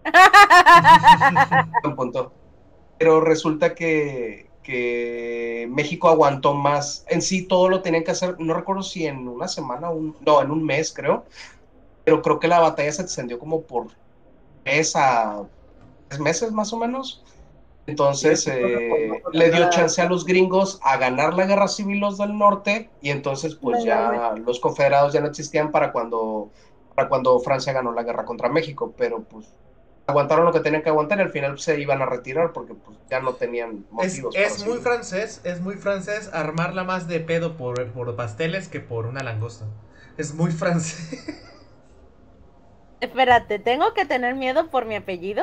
Un punto. Pero resulta que, que México aguantó más. En sí todo lo tenían que hacer, no recuerdo si en una semana, un, no, en un mes creo, pero creo que la batalla se extendió como por tres a tres meses más o menos. Entonces Sí, eh, le dio chance a los gringos a ganar la guerra civil los del norte y entonces pues ya los confederados ya no existían para cuando, para cuando Francia ganó la guerra contra México, pero pues aguantaron lo que tenían que aguantar y al final se iban a retirar porque pues ya no tenían Es, motivos. es para muy seguir. francés, es muy francés armarla más de pedo por, por pasteles que por una langosta. Es muy francés. Espérate, ¿tengo que tener miedo por mi apellido?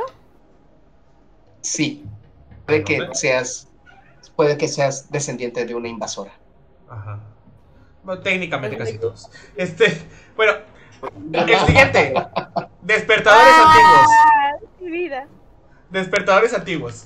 Sí, puede que seas, puede que seas descendiente de una invasora. Ajá. Bueno, técnicamente casi todos. Este, bueno, el siguiente. Despertadores antiguos. Mi vida. Despertadores antiguos.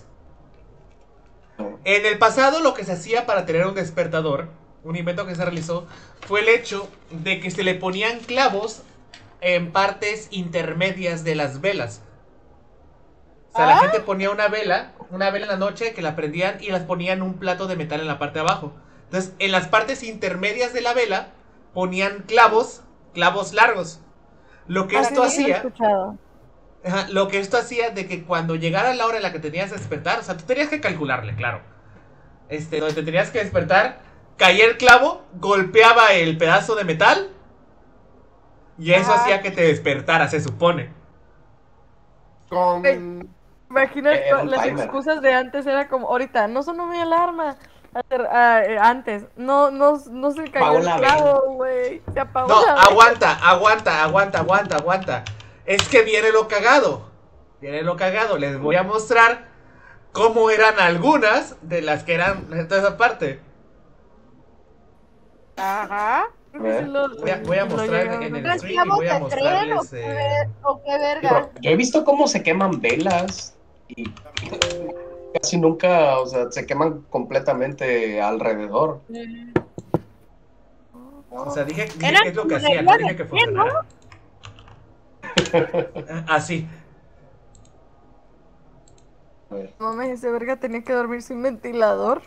En el pasado lo que se hacía para tener un despertador, un invento que se realizó, fue el hecho de que se le ponían clavos en partes intermedias de las velas. O sea, la gente ponía una vela, una vela en la noche que la prendían y las ponían un plato de metal en la parte de abajo. Entonces, en las partes intermedias de la vela ponían clavos, clavos largos. Lo que esto hacía, ajá, lo que esto hacía de que cuando llegara la hora en la que tenías que despertar, o sea, tú tenías que calcularle, claro. Este, donde te tenías que despertar, caía el clavo, golpeaba el pedazo de metal y eso Ajá. hacía que te despertara, se supone. Con... Imagina Eh, un las timer. excusas de antes era como, ahorita, no sonó mi alarma. Ater- ah, eh, antes, no, no, no se cayó Apagó el la clavo, güey. Se apagó No, la vela. aguanta, aguanta, aguanta, aguanta, aguanta. Es que viene lo cagado. Viene lo cagado. Les voy a mostrar cómo eran algunas de las que eran de toda esa parte. Ajá. Creo que sí lo- Voy a, voy a lo mostrar llegaron en a el ver. stream y voy a ¿Te creen o mostrarles. qué, eh, ver- o qué verga? Digo, yo he visto cómo se queman velas y casi nunca, o sea, se queman completamente alrededor. O sea, dije, dije Era qué es lo que como hacían, regla no dije de que cien, ¿no? funcionara. Así. A ver. No mames, ese verga tenía que dormir sin ventilador.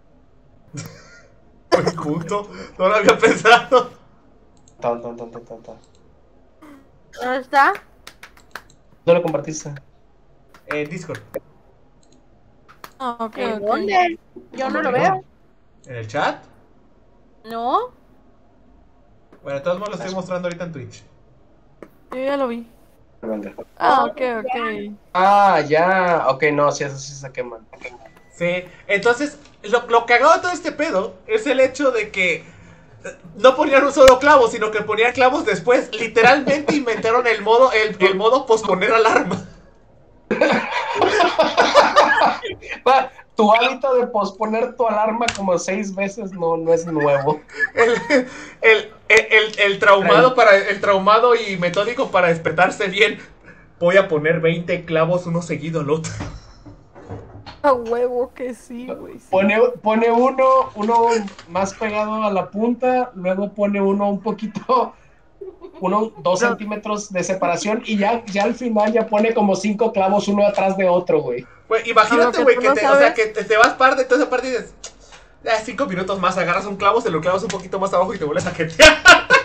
Buen punto. No lo había pensado. Tan, tan, tan, tan, tan, tan. ¿Dónde está? ¿Dónde lo compartiste? En Discord. Ah, ok, ¿En ok. dónde? Yo no lo veo. ¿En el chat? No. Bueno, de todos modos lo estoy mostrando ahorita en Twitch. Yo ya lo vi. Venga. Ah, ok, ok. Ah, ya. Ok, no, sí, eso sí se queman. Sí, entonces, lo, lo cagado de todo este pedo es el hecho de que eh, no ponían un solo clavo, sino que ponían clavos después. Literalmente inventaron el modo, el, el modo posponer alarma. Va, tu hábito de posponer tu alarma como seis veces no, no es nuevo. El, el, el, el, el traumado para el traumado y metódico para despertarse bien. Voy a poner veinte clavos uno seguido al otro. A huevo que sí, güey. Sí. Pone, pone uno, uno más pegado a la punta, luego pone uno un poquito, uno, dos No. centímetros de separación y ya, ya al final ya pone como cinco clavos uno atrás de otro, güey. Güey, imagínate, Lo güey, que que, tú no te, o sea, sabes- que te, te vas parte de toda esa parte y dices, ya, cinco minutos más, agarras un clavo, se lo clavas un poquito más abajo y te vuelves a jetear.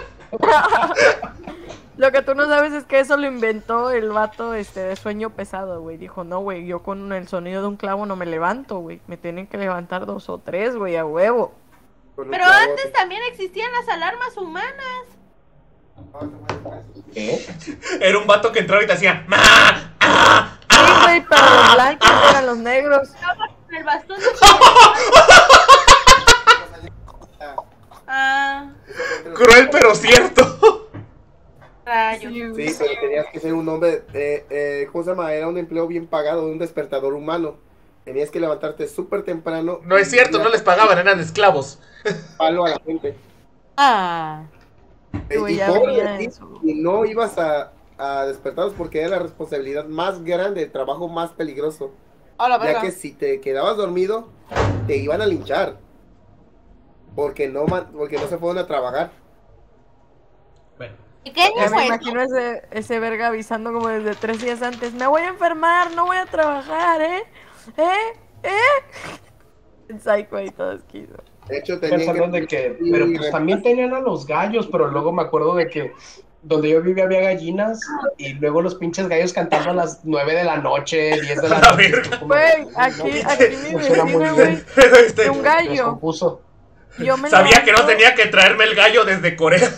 Lo que tú no sabes es que eso lo inventó el vato este de sueño pesado, güey. Dijo, no, güey, yo con el sonido de un clavo no me levanto, güey. Me tienen que levantar dos o tres, güey, a huevo. Con un Pero clavo, antes también existían las alarmas humanas. ¿Qué? Era un vato que entraba y te hacía, ¡ma! ¡Ah! Sí, güey, pero los blancos eran los negros. Con el bastón de... Ah, Cruel pero cierto. rayos. Sí, güey. Sí, pero tenías que ser un hombre, eh, eh, ¿cómo se llama? Era un empleo bien pagado, un despertador humano. Tenías que levantarte súper temprano. No es cierto, no les pagaban, eran esclavos. Palo a la gente. Ah. Eh, Güey, y ya pobre venía de ti, eso. y no ibas a, a despertarlos porque era la responsabilidad más grande, el trabajo más peligroso. Hola, Ya que si te quedabas dormido, te iban a linchar. Porque no, man- porque no se fueron a trabajar. Bueno, ¿Y qué Ya año me fue? imagino ese, ese verga avisando como desde tres días antes. Me voy a enfermar, no voy a trabajar, ¿eh? ¿Eh? ¿Eh? El psycho ahí todo esquizo. De hecho, tenían Pensando de que, pero pues también tenían a los gallos, pero luego me acuerdo de que donde yo vivía había gallinas y luego los pinches gallos cantando a las nueve de la noche, diez de la A noche. ver. Como, Güey, no, aquí, no, aquí mi funciona muy vecino, bien. güey, este, de un Se gallo. descompuso. Yo me sabía que no levanto- tenía que traerme el gallo desde Corea.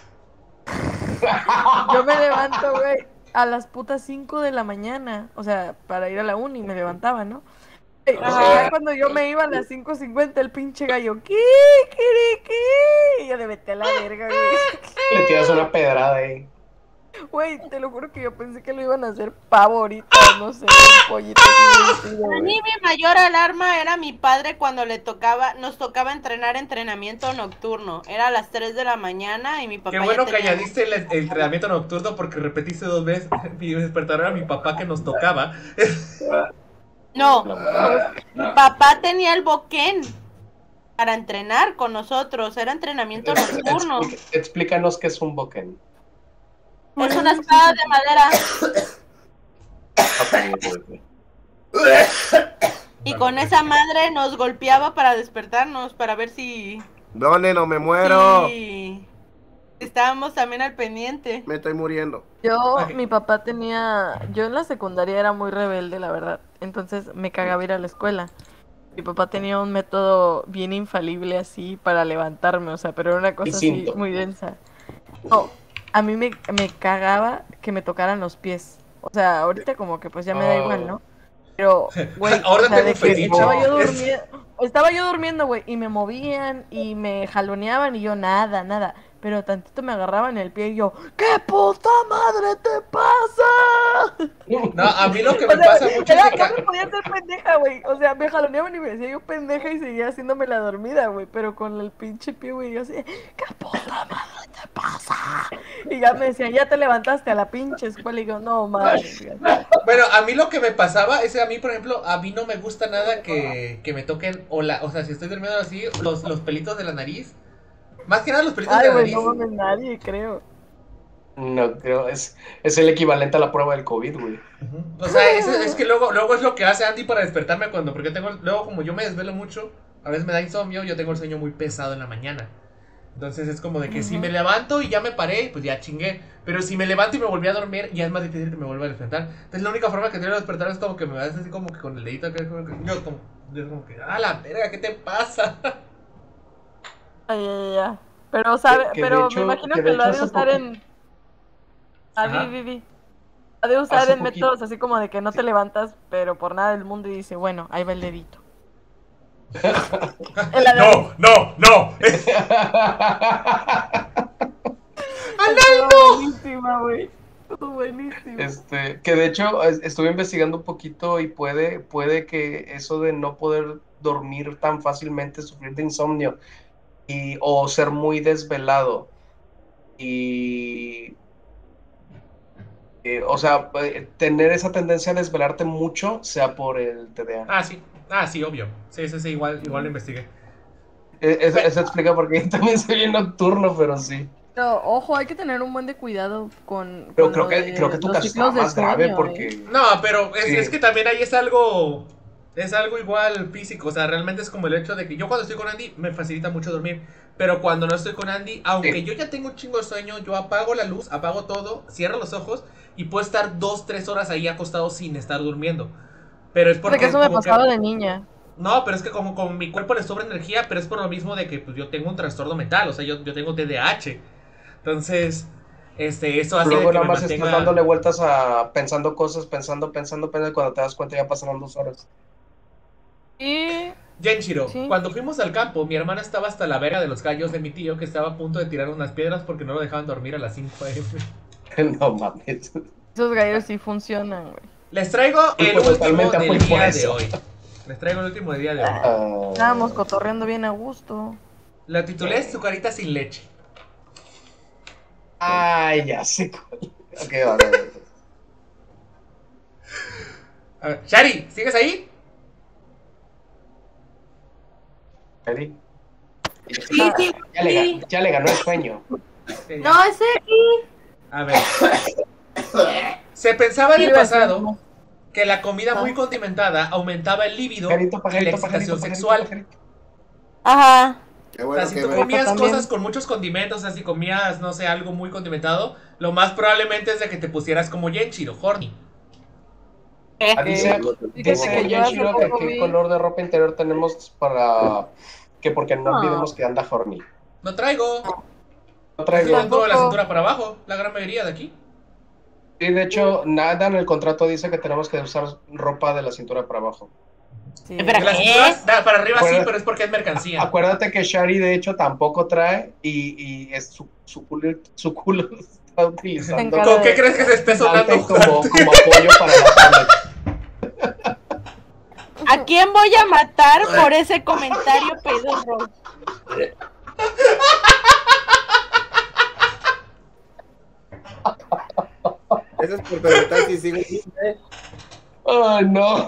Yo me levanto, güey, a las putas cinco de la mañana. O sea, para ir a la uni me levantaba, ¿no? Güey, Ah. ya cuando yo me iba a las cinco cincuenta, el pinche gallo, ¿qué? ¿Qué? ¿Qué? Y yo le metí a la verga, güey. Le tiras una pedrada ahí. Güey, te lo juro que yo pensé que lo iban a hacer pavo ahorita, no sé, un pollito así vencido, Para güey. mí mi mayor alarma era mi padre cuando le tocaba, nos tocaba entrenar entrenamiento nocturno. Era a las tres de la mañana y mi papá Qué ya bueno que tenía- añadiste el, el entrenamiento nocturno porque repetiste dos veces. Mi despertador era mi papá que nos tocaba. No, mi papá tenía el boquén para entrenar con nosotros. Era entrenamiento nocturno. Explica- explícanos qué es un boquén. Es una espada de madera y con esa madre nos golpeaba para despertarnos, para ver si, ¿Dónde no me muero? si estábamos también al pendiente. Me estoy muriendo. Yo, Ok. mi papá tenía, yo en la secundaria era muy rebelde, la verdad, entonces me cagaba ir a la escuela. Mi papá tenía un método bien infalible así para levantarme, o sea, pero era una cosa así Distinto. muy densa. No, a mí me, me cagaba que me tocaran los pies. O sea, ahorita como que pues ya me da Oh. igual, ¿no? Pero, güey, Ahora o sea, tengo de un que fetiche. estaba yo durmiendo, estaba yo durmiendo, güey, y me movían y me jaloneaban y yo nada, nada. Pero tantito me agarraban el pie y yo, ¿qué puta madre te pasa? No, a mí lo que me O sea, pasa mucho era- es que no ca- me podía hacer pendeja, güey. O sea, me jaloneaban y me decía yo pendeja y seguía haciéndome la dormida, güey. Pero con el pinche pie, güey, yo así, ¿qué puta madre te pasa? Y ya me decían, ya te levantaste a la pinche escuela. Y yo, no, madre. Bueno, a mí lo que me pasaba es que a mí, por ejemplo, a mí no me gusta nada que, que me toquen, o, la, o sea, si estoy durmiendo así, los, los pelitos de la nariz. Más que nada los pelitos Ay, de la güey, nariz. no mames nadie, creo. No, creo, es, es el equivalente a la prueba del COVID, güey. Ujú. O sea, es, es que luego, luego es lo que hace Andy para despertarme cuando, porque tengo, luego como yo me desvelo mucho, a veces me da insomnio, yo tengo el sueño muy pesado en la mañana. Entonces es como de que si me levanto y ya me paré, pues ya chingué. Pero si me levanto y me volví a dormir, ya es más difícil que me vuelva a despertar. Entonces la única forma que tengo de despertar es como que me haces así como que con el dedito acá, como que, yo como, yo como que, ah, la verga, ¿qué te pasa? Ay, ay, ay. Pero, sabe, Que- que de pero hecho- me imagino que que, de lo ha hecho de hace usar poco- en. Ah, Ajá. vi, vi, vi. Ha de usar Hace en poquito- métodos así como de que no te levantas, pero por nada del mundo y dice, bueno, ahí va el dedito. En la de- No, no, no. Estuvo buenísima, güey. Estuvo Buenísimo. Este, que de hecho es- estuve investigando un poquito y puede, puede que eso de no poder dormir tan fácilmente, sufrir de insomnio y, o ser muy desvelado y, eh, o sea, eh, tener esa tendencia a desvelarte mucho sea por el T D A. Ah, sí. Ah, sí, obvio. Sí, sí, sí, igual, igual lo investigué. Eh, Eso, eso explica por qué yo también soy bien nocturno, pero sí. Pero, ojo, hay que tener un buen de cuidado con, Pero con creo lo que, de creo que tu los caso ciclos está de más grave sueño, ¿eh? porque... No, pero es, Sí. es que también ahí es algo. Es algo igual físico. O sea, realmente es como el hecho de que yo cuando estoy con Andy me facilita mucho dormir. Pero cuando no estoy con Andy, aunque Sí. yo ya tengo un chingo de sueño, yo apago la luz, apago todo, cierro los ojos y puedo estar dos, tres horas ahí acostado sin estar durmiendo. Pero es porque Porque eso me como que- pasaba de niña. No, pero es que como, como mi cuerpo le sobra energía, pero es por lo mismo de que pues, yo tengo un trastorno mental, o sea, yo, yo tengo T D A H. Entonces, este, eso hace de Luego que nada me más mantenga... estás dándole vueltas a pensando cosas, pensando, pensando, pensando, y cuando te das cuenta ya pasaron dos horas. Y Genshiro, Sí. cuando fuimos al campo, mi hermana estaba hasta la verga de los gallos de mi tío que estaba a punto de tirar unas piedras porque no lo dejaban dormir a las cinco a eme. No mames. esos gallos sí funcionan, güey. Les traigo el Pues último totalmente del apoyo por día de eso. hoy. Les traigo el último del día de hoy. Ah, Estábamos cotorreando bien a gusto. La titulé Su carita sin leche. Ay, ya sé cuál. Ok, vale. vale. A ver, Shari, ¿sigues ahí? Ready. Sí, sí, Ya le, sí. ga- ya le ganó el sueño. Sí, ya. No, ese aquí. A ver. Se pensaba en el Iba a decir, pasado no. que la comida muy condimentada aumentaba el líbido Pajarito, y la pajarito, excitación pajarito, sexual. pajarito, pajarito. Ajá. Qué O bueno, sea, si qué tú bueno. comías También. cosas con muchos condimentos, o sea, si comías, no sé, algo muy condimentado, lo más probablemente es de que te pusieras como Genshiro, horny. Ah, dice, Fíjate dice que yo hace Yanshiro que poco qué vi- color de ropa interior tenemos para que porque no No. olvidemos que anda horny. No traigo. No Yo traigo. tengo la Tampoco. cintura para abajo, la gran mayoría de aquí. Y de hecho, nada en el contrato dice que tenemos que usar ropa de la cintura para abajo. Sí. Espera, De la ¿qué? cintura da- para arriba sí, Acuérdate- pero es porque es mercancía. Acuérdate que Shari de hecho tampoco trae y, y es su, su, culo, su culo está utilizando Cara ¿Con qué de- crees que se esté sonando? Dante como, como apoyo para la tablet. ¿A quién voy a matar por ese comentario pedorro? Eso es por preguntar si sigo vivo, ¿eh? Ay, no.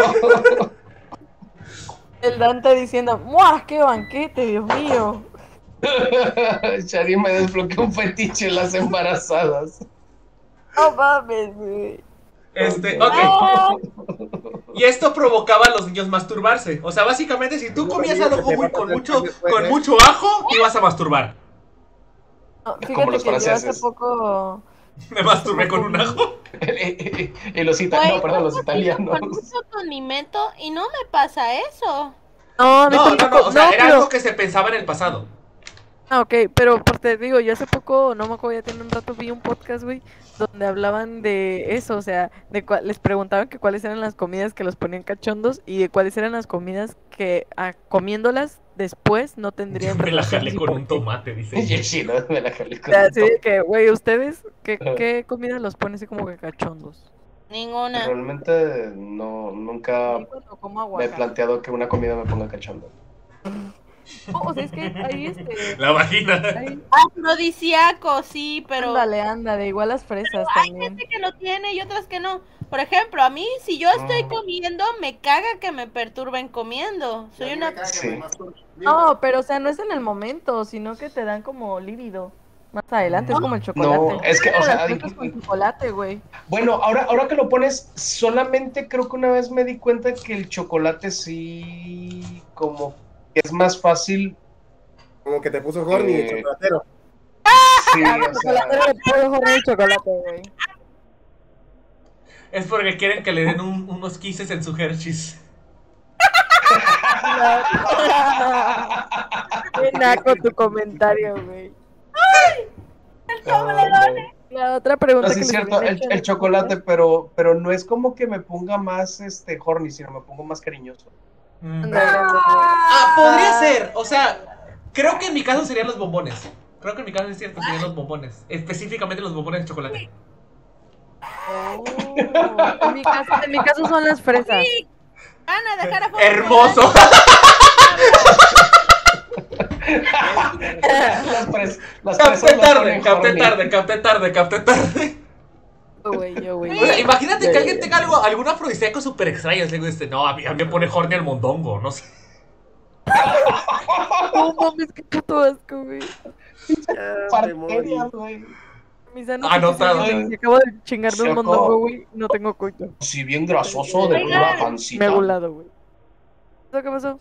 El Dante diciendo, ¡muah! ¡Qué banquete, Dios mío! Shari me desbloqueó un fetiche en las embarazadas. No mames, güey. Este, ok. Y esto provocaba a los niños masturbarse. O sea, básicamente, si tú comías algo muy con mucho, con mucho ajo, te ibas a masturbar. No, Como fíjate los que yo hace franceses. poco. Me masturbé con un ajo. Y los italianos, no, perdón, los italianos. Con mucho condimento y no me pasa eso. No, a mí No, no, tampoco. no. O sea, No, era pero- algo que se pensaba en el pasado. Ah, ok, pero pues, te digo, yo hace poco, no me acuerdo, ya tiene un rato, vi un podcast, güey, donde hablaban de eso, o sea, de cua- les preguntaban que cuáles eran las comidas que los ponían cachondos y de cuáles eran las comidas que ah, comiéndolas después no tendrían Me la relaciones jalé y con por un qué. tomate, dice. Y sí, no, me la jalé O con sea, un así de toque. que, güey, ¿ustedes qué, Ajá. qué comida los pone así como que cachondos? Ninguna. Realmente no, nunca Sí, cuando como me he aguacate. planteado que una comida me ponga cachondo. No, o sea, es que ahí este... La vagina. ahí- Afrodisíaco, sí, pero Ándale, ándale, igual las fresas hay también. gente que lo tiene y otras que no. Por ejemplo, a mí, si yo estoy Mm. comiendo, me caga que me perturben comiendo. Soy una... Sí. No, pero o sea, no es en el momento, sino que te dan como lívido. Más adelante, es como el chocolate. No, es que, o Como sea, las fresas con chocolate, güey. Bueno, ahora, ahora que lo pones, solamente creo que una vez me di cuenta que el chocolate sí, como que es más fácil. Como que te puso horny Eh, el chocolatero. Sí, o sea, Chocolate de pollo, jornal de chocolate, güey. Es porque quieren que le den un- unos kisses en su Hershey's. Qué naco tu comentario, güey. no, no. La otra pregunta No, sí que es les cierto, habían el, hecho el de- chocolate, pero, pero no es como que me ponga más este horny, sino me pongo más cariñoso. Mm. Ándale, ándale. Ah, podría ser. O sea, creo que en mi caso serían los bombones. Creo que en mi caso es cierto, serían los bombones. Específicamente los bombones de chocolate. Oh, en, mi caso, en mi caso son las fresas. Van a dejar a Fox Hermoso. Las pres- las Capté presas las tarde, ponen capté horny. tarde, capté tarde, capté tarde. Yo, güey, yo, güey. O sea, imagínate que alguien tenga algo, algún afrodisíaco súper extraño. Digo, este, no, a mí, a mí me pone horny el mondongo, no sé. No mames, qué puto asco, güey. Ya, me morí. Parquerias, güey. Mis anos Anotado. me acabo de chingar de un Choco. mondongo, güey. No tengo coito. Sí, bien grasoso de pura Me ha pancita. gulado, güey. ¿Qué pasó?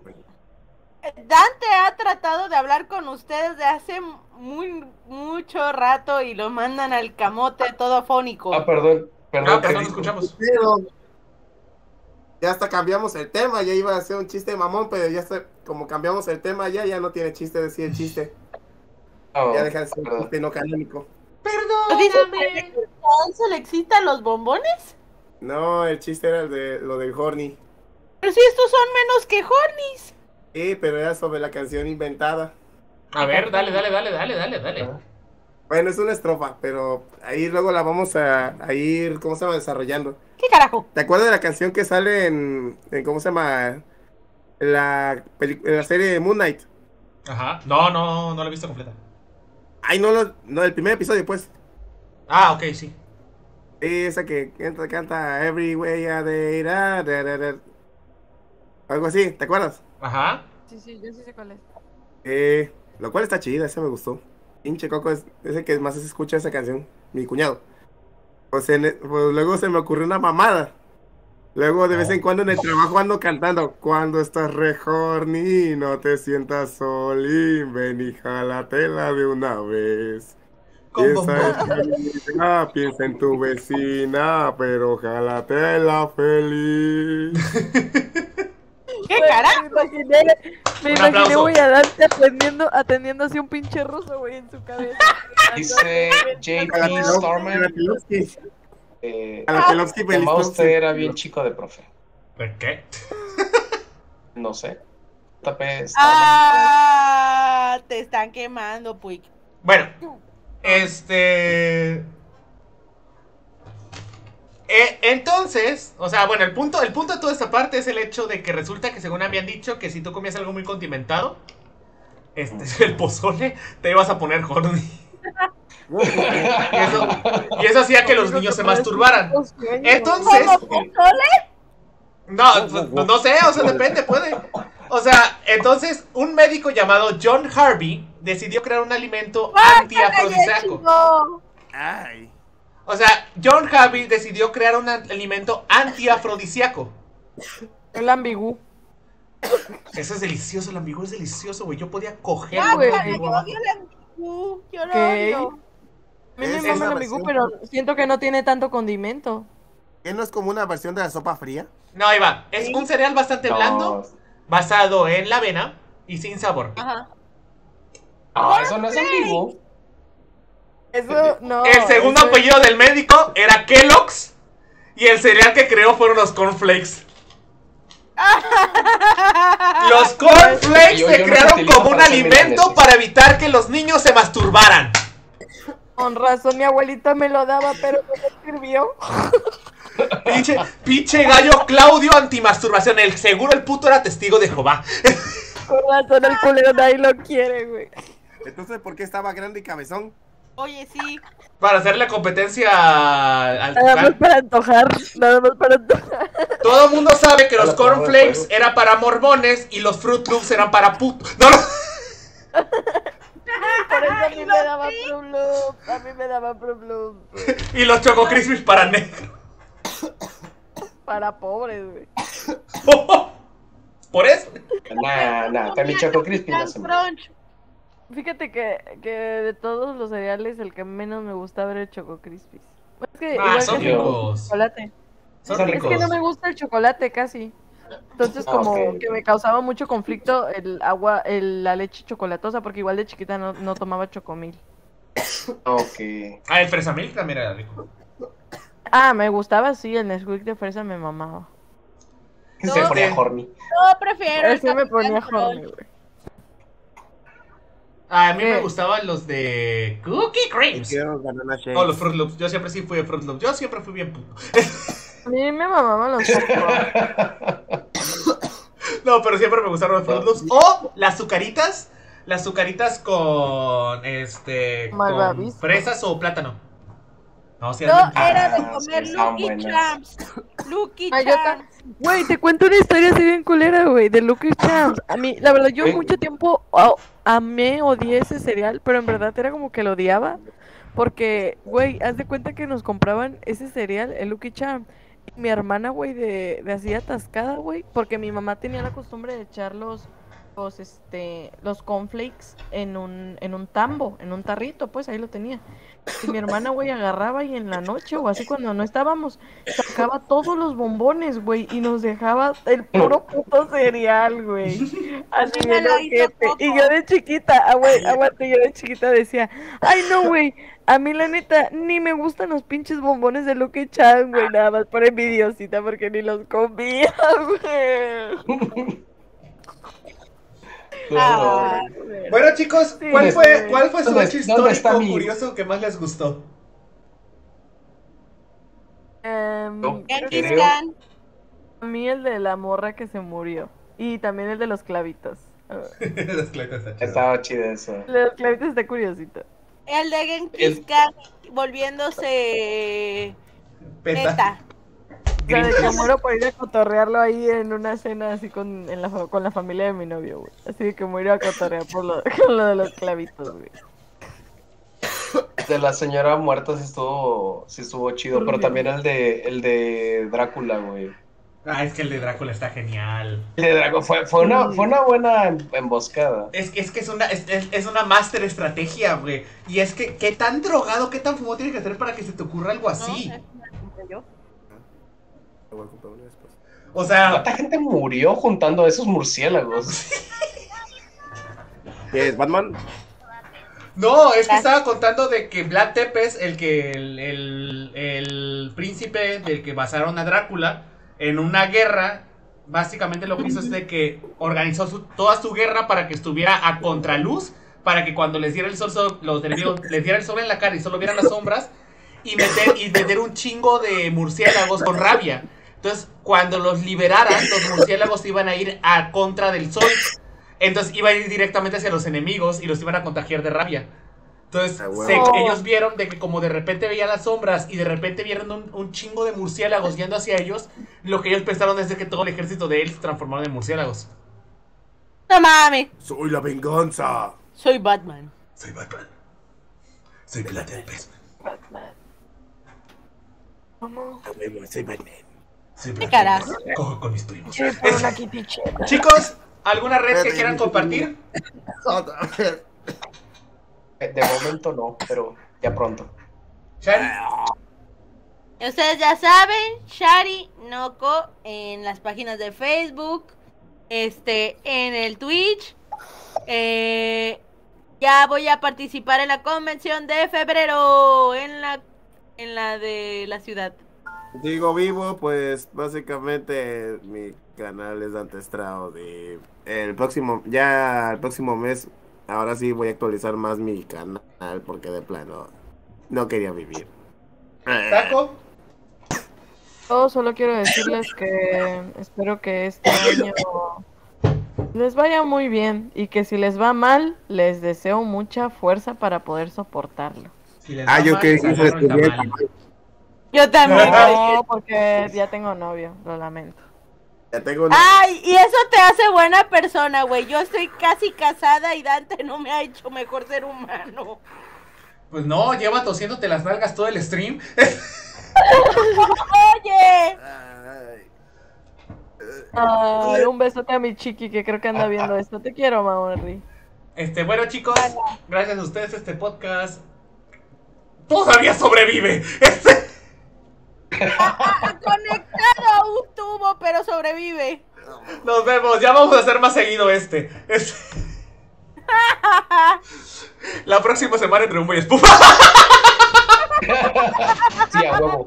Dante ha tratado de hablar con ustedes de hace muy mucho rato y lo mandan al camote todo afónico. Ah, perdón. Perdón, Ah, ¿qué perdón, no dijo? escuchamos. Pero ya hasta cambiamos el tema, ya iba a ser un chiste mamón, pero ya está, como cambiamos el tema ya, ya no tiene chiste decir el chiste. Oh, Ya deja de ser un perdón. chiste no canónico. ¿Dices que a Enzo le excitan los bombones? No, el chiste era el de lo del horny. Pero si estos son menos que hornies. Sí, pero era sobre la canción inventada. A ver, dale, dale, dale, dale, dale, dale. Bueno, es una estrofa, pero ahí luego la vamos a, a ir, ¿cómo se llama? Desarrollando. ¿Qué carajo? ¿Te acuerdas de la canción que sale en, en ¿cómo se llama? En la, peli- en la serie de Moon Knight. Ajá. No, no, no la he visto completa. Ay, no, lo- no, el primer episodio, pues. Ah, ok, sí. Esa que canta, canta Every Way a Day, da, da, da, da. Algo así, ¿te acuerdas? Ajá. Sí, sí, yo sí sé cuál es. Eh, lo cual está chida, esa me gustó. Pinche Coco es, es el que más se escucha esa canción, mi cuñado. Pues, en el- pues luego se me ocurrió una mamada. Luego de vez en cuando en el trabajo ando cantando. Cuando estás re horny, no te sientas solín, ven y jálatela de una vez. Con Esa bombón. es felicidad, piensa en tu vecina, pero jálatela feliz. ¿Qué Güey, carajo? Me imaginé, me Un imaginé, aplauso. güey, a Dante atendiendo, atendiendo así un pinche ruso, güey, en su cabeza. Dice J P Stormer. Galatelowski, Eh, Galatelowski, Emma, feliz usted era bien chico de profe. ¿De qué? No sé. J P Stormer. Ah, te están quemando, Puig. Bueno, este. Eh, entonces, o sea, bueno, el punto, el punto de toda esta parte es el hecho de que resulta que según habían dicho que si tú comías algo muy condimentado, este, el pozole, te ibas a poner horny. Y eso, y eso hacía que los niños se masturbaran. Entonces, no, pues, no sé, o sea, depende, puede. O sea, entonces un médico llamado John Harvey decidió crear un alimento antiafrodisíaco. Ay. O sea, John Harvey decidió crear un alimento antiafrodisíaco. El ambigú. Eso es delicioso, el ambigú es delicioso, güey. Yo podía coger Ah, güey. un cara, ambigú yo abajo. odio el ambigú, yo lo ¿Qué? odio. A mí me Es mama una el ambigú, versión. pero siento que no tiene tanto condimento. ¿Qué no es como una versión de la sopa fría? No, ahí va. Es un cereal bastante No, blando, basado en la avena y sin sabor. Ajá. no, eso no es ambiguo. Eso no. El segundo eso es- apellido del médico era Kellogg's y el cereal que creó fueron los cornflakes. Los cornflakes Yo- se yo los crearon utilizo como un para hacer alimento milaneses. para evitar que los niños se masturbaran. Con razón, mi abuelita me lo daba, pero no me sirvió. Pinche, pinche gallo Claudio antimasturbación. El seguro el puto era testigo de Jehová. Con razón, el culero nadie lo quiere, güey. Entonces, ¿por qué estaba grande y cabezón? Oye, sí. Para hacerle competencia al Nada más tucán. para antojar, nada más para antojar. Todo el mundo sabe que los La prueba de cornflakes fuego. eran para mormones y los Fruit Loops eran para putos. No, no. Por eso a mí me daba Fruit a mí me daba Fruit Y los Choco Crispies para negros. para pobres, güey. Por eso. Nah, nah, también Choco Crispy no se me- Crunch. Fíjate que, que de todos los cereales el que menos me gusta ver el Choco Crispies. Es que Ah, igual son que el ricos. chocolate. Son Son Es ricos. que no me gusta el chocolate casi. Entonces Ah, como ok. que me causaba mucho conflicto el agua, el, la leche chocolatosa, porque igual de chiquita no, no tomaba chocomil. Ok. Ah, el fresamilk también era rico. Ah, me gustaba, sí, el Nesquik de fresa me mamaba. Se No. ponía horny. Yo prefiero el Ese me ponía Capitán horny, Crunch. güey. A mí ¿Qué? me gustaban los de Cookie Creams. Quiero Banana Shakes. O los Fruit Loops. Yo siempre sí fui de Fruit Loops. Yo siempre fui bien puto. A mí me mamaban los popcorn. No, pero siempre me gustaron los Fruit Loops. O las azucaritas. Las azucaritas con este. Con Malvavisco. fresas o plátano. No, sí, Yo eran bien- era de Ah, comer sí, estaban Lucky buenas. Charms. Lucky Ah, yo Charms. Güey, te cuento una historia así bien culera, güey, de Lucky Charms. A mí, la verdad, yo Sí. mucho tiempo oh, amé, odié ese cereal, pero en verdad era como que lo odiaba. Porque, güey, haz de cuenta que nos compraban ese cereal, el Lucky Charm. Y mi hermana, güey, de, de así atascada, güey, porque mi mamá tenía la costumbre de echar los, los, este, los cornflakes en un, en un tambo, en un tarrito, pues ahí lo tenía. Y mi hermana, güey, agarraba y en la noche o así cuando no estábamos, sacaba todos los bombones, güey, y nos dejaba el puro puto cereal, güey. Así A mí me bien lo hizo ojete. Coco. Y yo de chiquita, ah, güey, aguante, yo de chiquita decía, ay no, güey, a mí la neta ni me gustan los pinches bombones de Lucky Charms, güey, nada más por envidiosita porque ni los comía, güey. Ah, Bueno, chicos, Sí, ¿cuál sí. fue, ¿cuál fue su ¿Dónde- hecho dónde está histórico mi- curioso que más les gustó? Em, No. creo Genghis que Khan. a mí el de la morra que se murió. Y también el de los clavitos. Ah, Las claitas está chido. Estaba chido eso. el de los clavitos está curiosito. El de Genghis El- Khan volviéndose Peta. neta. O sea, de que muero por ir a cotorrearlo ahí en una cena así con, en la, fa- con la familia de mi novio, güey. Así de que muero a cotorrear por lo, con lo de los clavitos, güey. De la señora muerta sí estuvo, sí estuvo chido, pero también el de, el de Drácula, güey. Ah, es que el de Drácula está genial. El de Drácula fue, fue, una, fue una buena em- emboscada. Es, es que es una, es, es- es una master estrategia, güey. Y es que, ¿qué tan drogado, qué tan fumado tienes que hacer para que se te ocurra algo así? ¿No? Esa me la compré yo. Me voy a comprar una después. O sea, ¿Cuánta gente murió juntando a esos murciélagos? ¿Qué es? ¿Batman? no, es que estaba contando de que Vlad Tepes, el que el, el, el príncipe del que basaron a Drácula, en una guerra, básicamente lo que hizo es de que organizó su- toda su guerra para que estuviera a contraluz, para que cuando les diera el sol, so- los enemigos les diera el sol en la cara y solo vieran las sombras, y meter, y meter un chingo de murciélagos con rabia. Entonces, cuando los liberaran, los murciélagos iban a ir a contra del sol. Entonces iba a ir directamente hacia los enemigos y los iban a contagiar de rabia. Entonces Ah, huevo. se- Oh. ellos vieron de que como de repente veían las sombras y de repente vieron un, un chingo de murciélagos yendo hacia ellos, lo que ellos pensaron es de que todo el ejército de él se transformaron en murciélagos. No mames. ¡Soy la venganza! Soy Batman. Soy Batman. Soy Vlad Tepes. Nos vemos, soy Batman. Soy ¿Qué Vlad carajo? Tepes. Cojo con mis primos. Sí, por una kitichera. Chicos, ¿alguna red que quieran compartir? Otra vez. Eh, De momento no, pero ya pronto. Shari. Ustedes ya saben, Shari Noko en las páginas de Facebook, este, en el Twitch. Eh, ya voy a participar en la convención de febrero en la en la de la ciudad. Digo vivo, pues básicamente mi canal es Dante Strauss y el próximo, ya el próximo mes, ahora sí voy a actualizar más mi canal porque de plano no quería vivir. Taco. Yo solo quiero decirles que espero que este año les vaya muy bien y que si les va mal, les deseo mucha fuerza para poder soportarlo. Si les Ah, va yo mal, que les agarro el tamal. Yo también. No, porque ya tengo novio, lo lamento. Ya tengo una... Ay, y eso te hace buena persona, güey. Yo estoy casi casada y Dante no me ha hecho mejor ser humano. Pues no, lleva tosiéndote las nalgas todo el stream. Oye, Ay. Ay, un besote a mi chiqui que creo que anda viendo esto. Te quiero, Mauri. Este, bueno, chicos, gracias a ustedes este podcast todavía sobrevive. Este, conectado a un tubo, pero sobrevive. nos vemos, ya vamos a hacer más seguido este. Este. La próxima semana entre un y espufa. Sí, a huevo.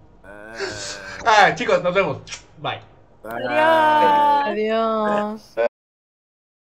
Ah, chicos, nos vemos. Bye. Ay. Adiós. Adiós.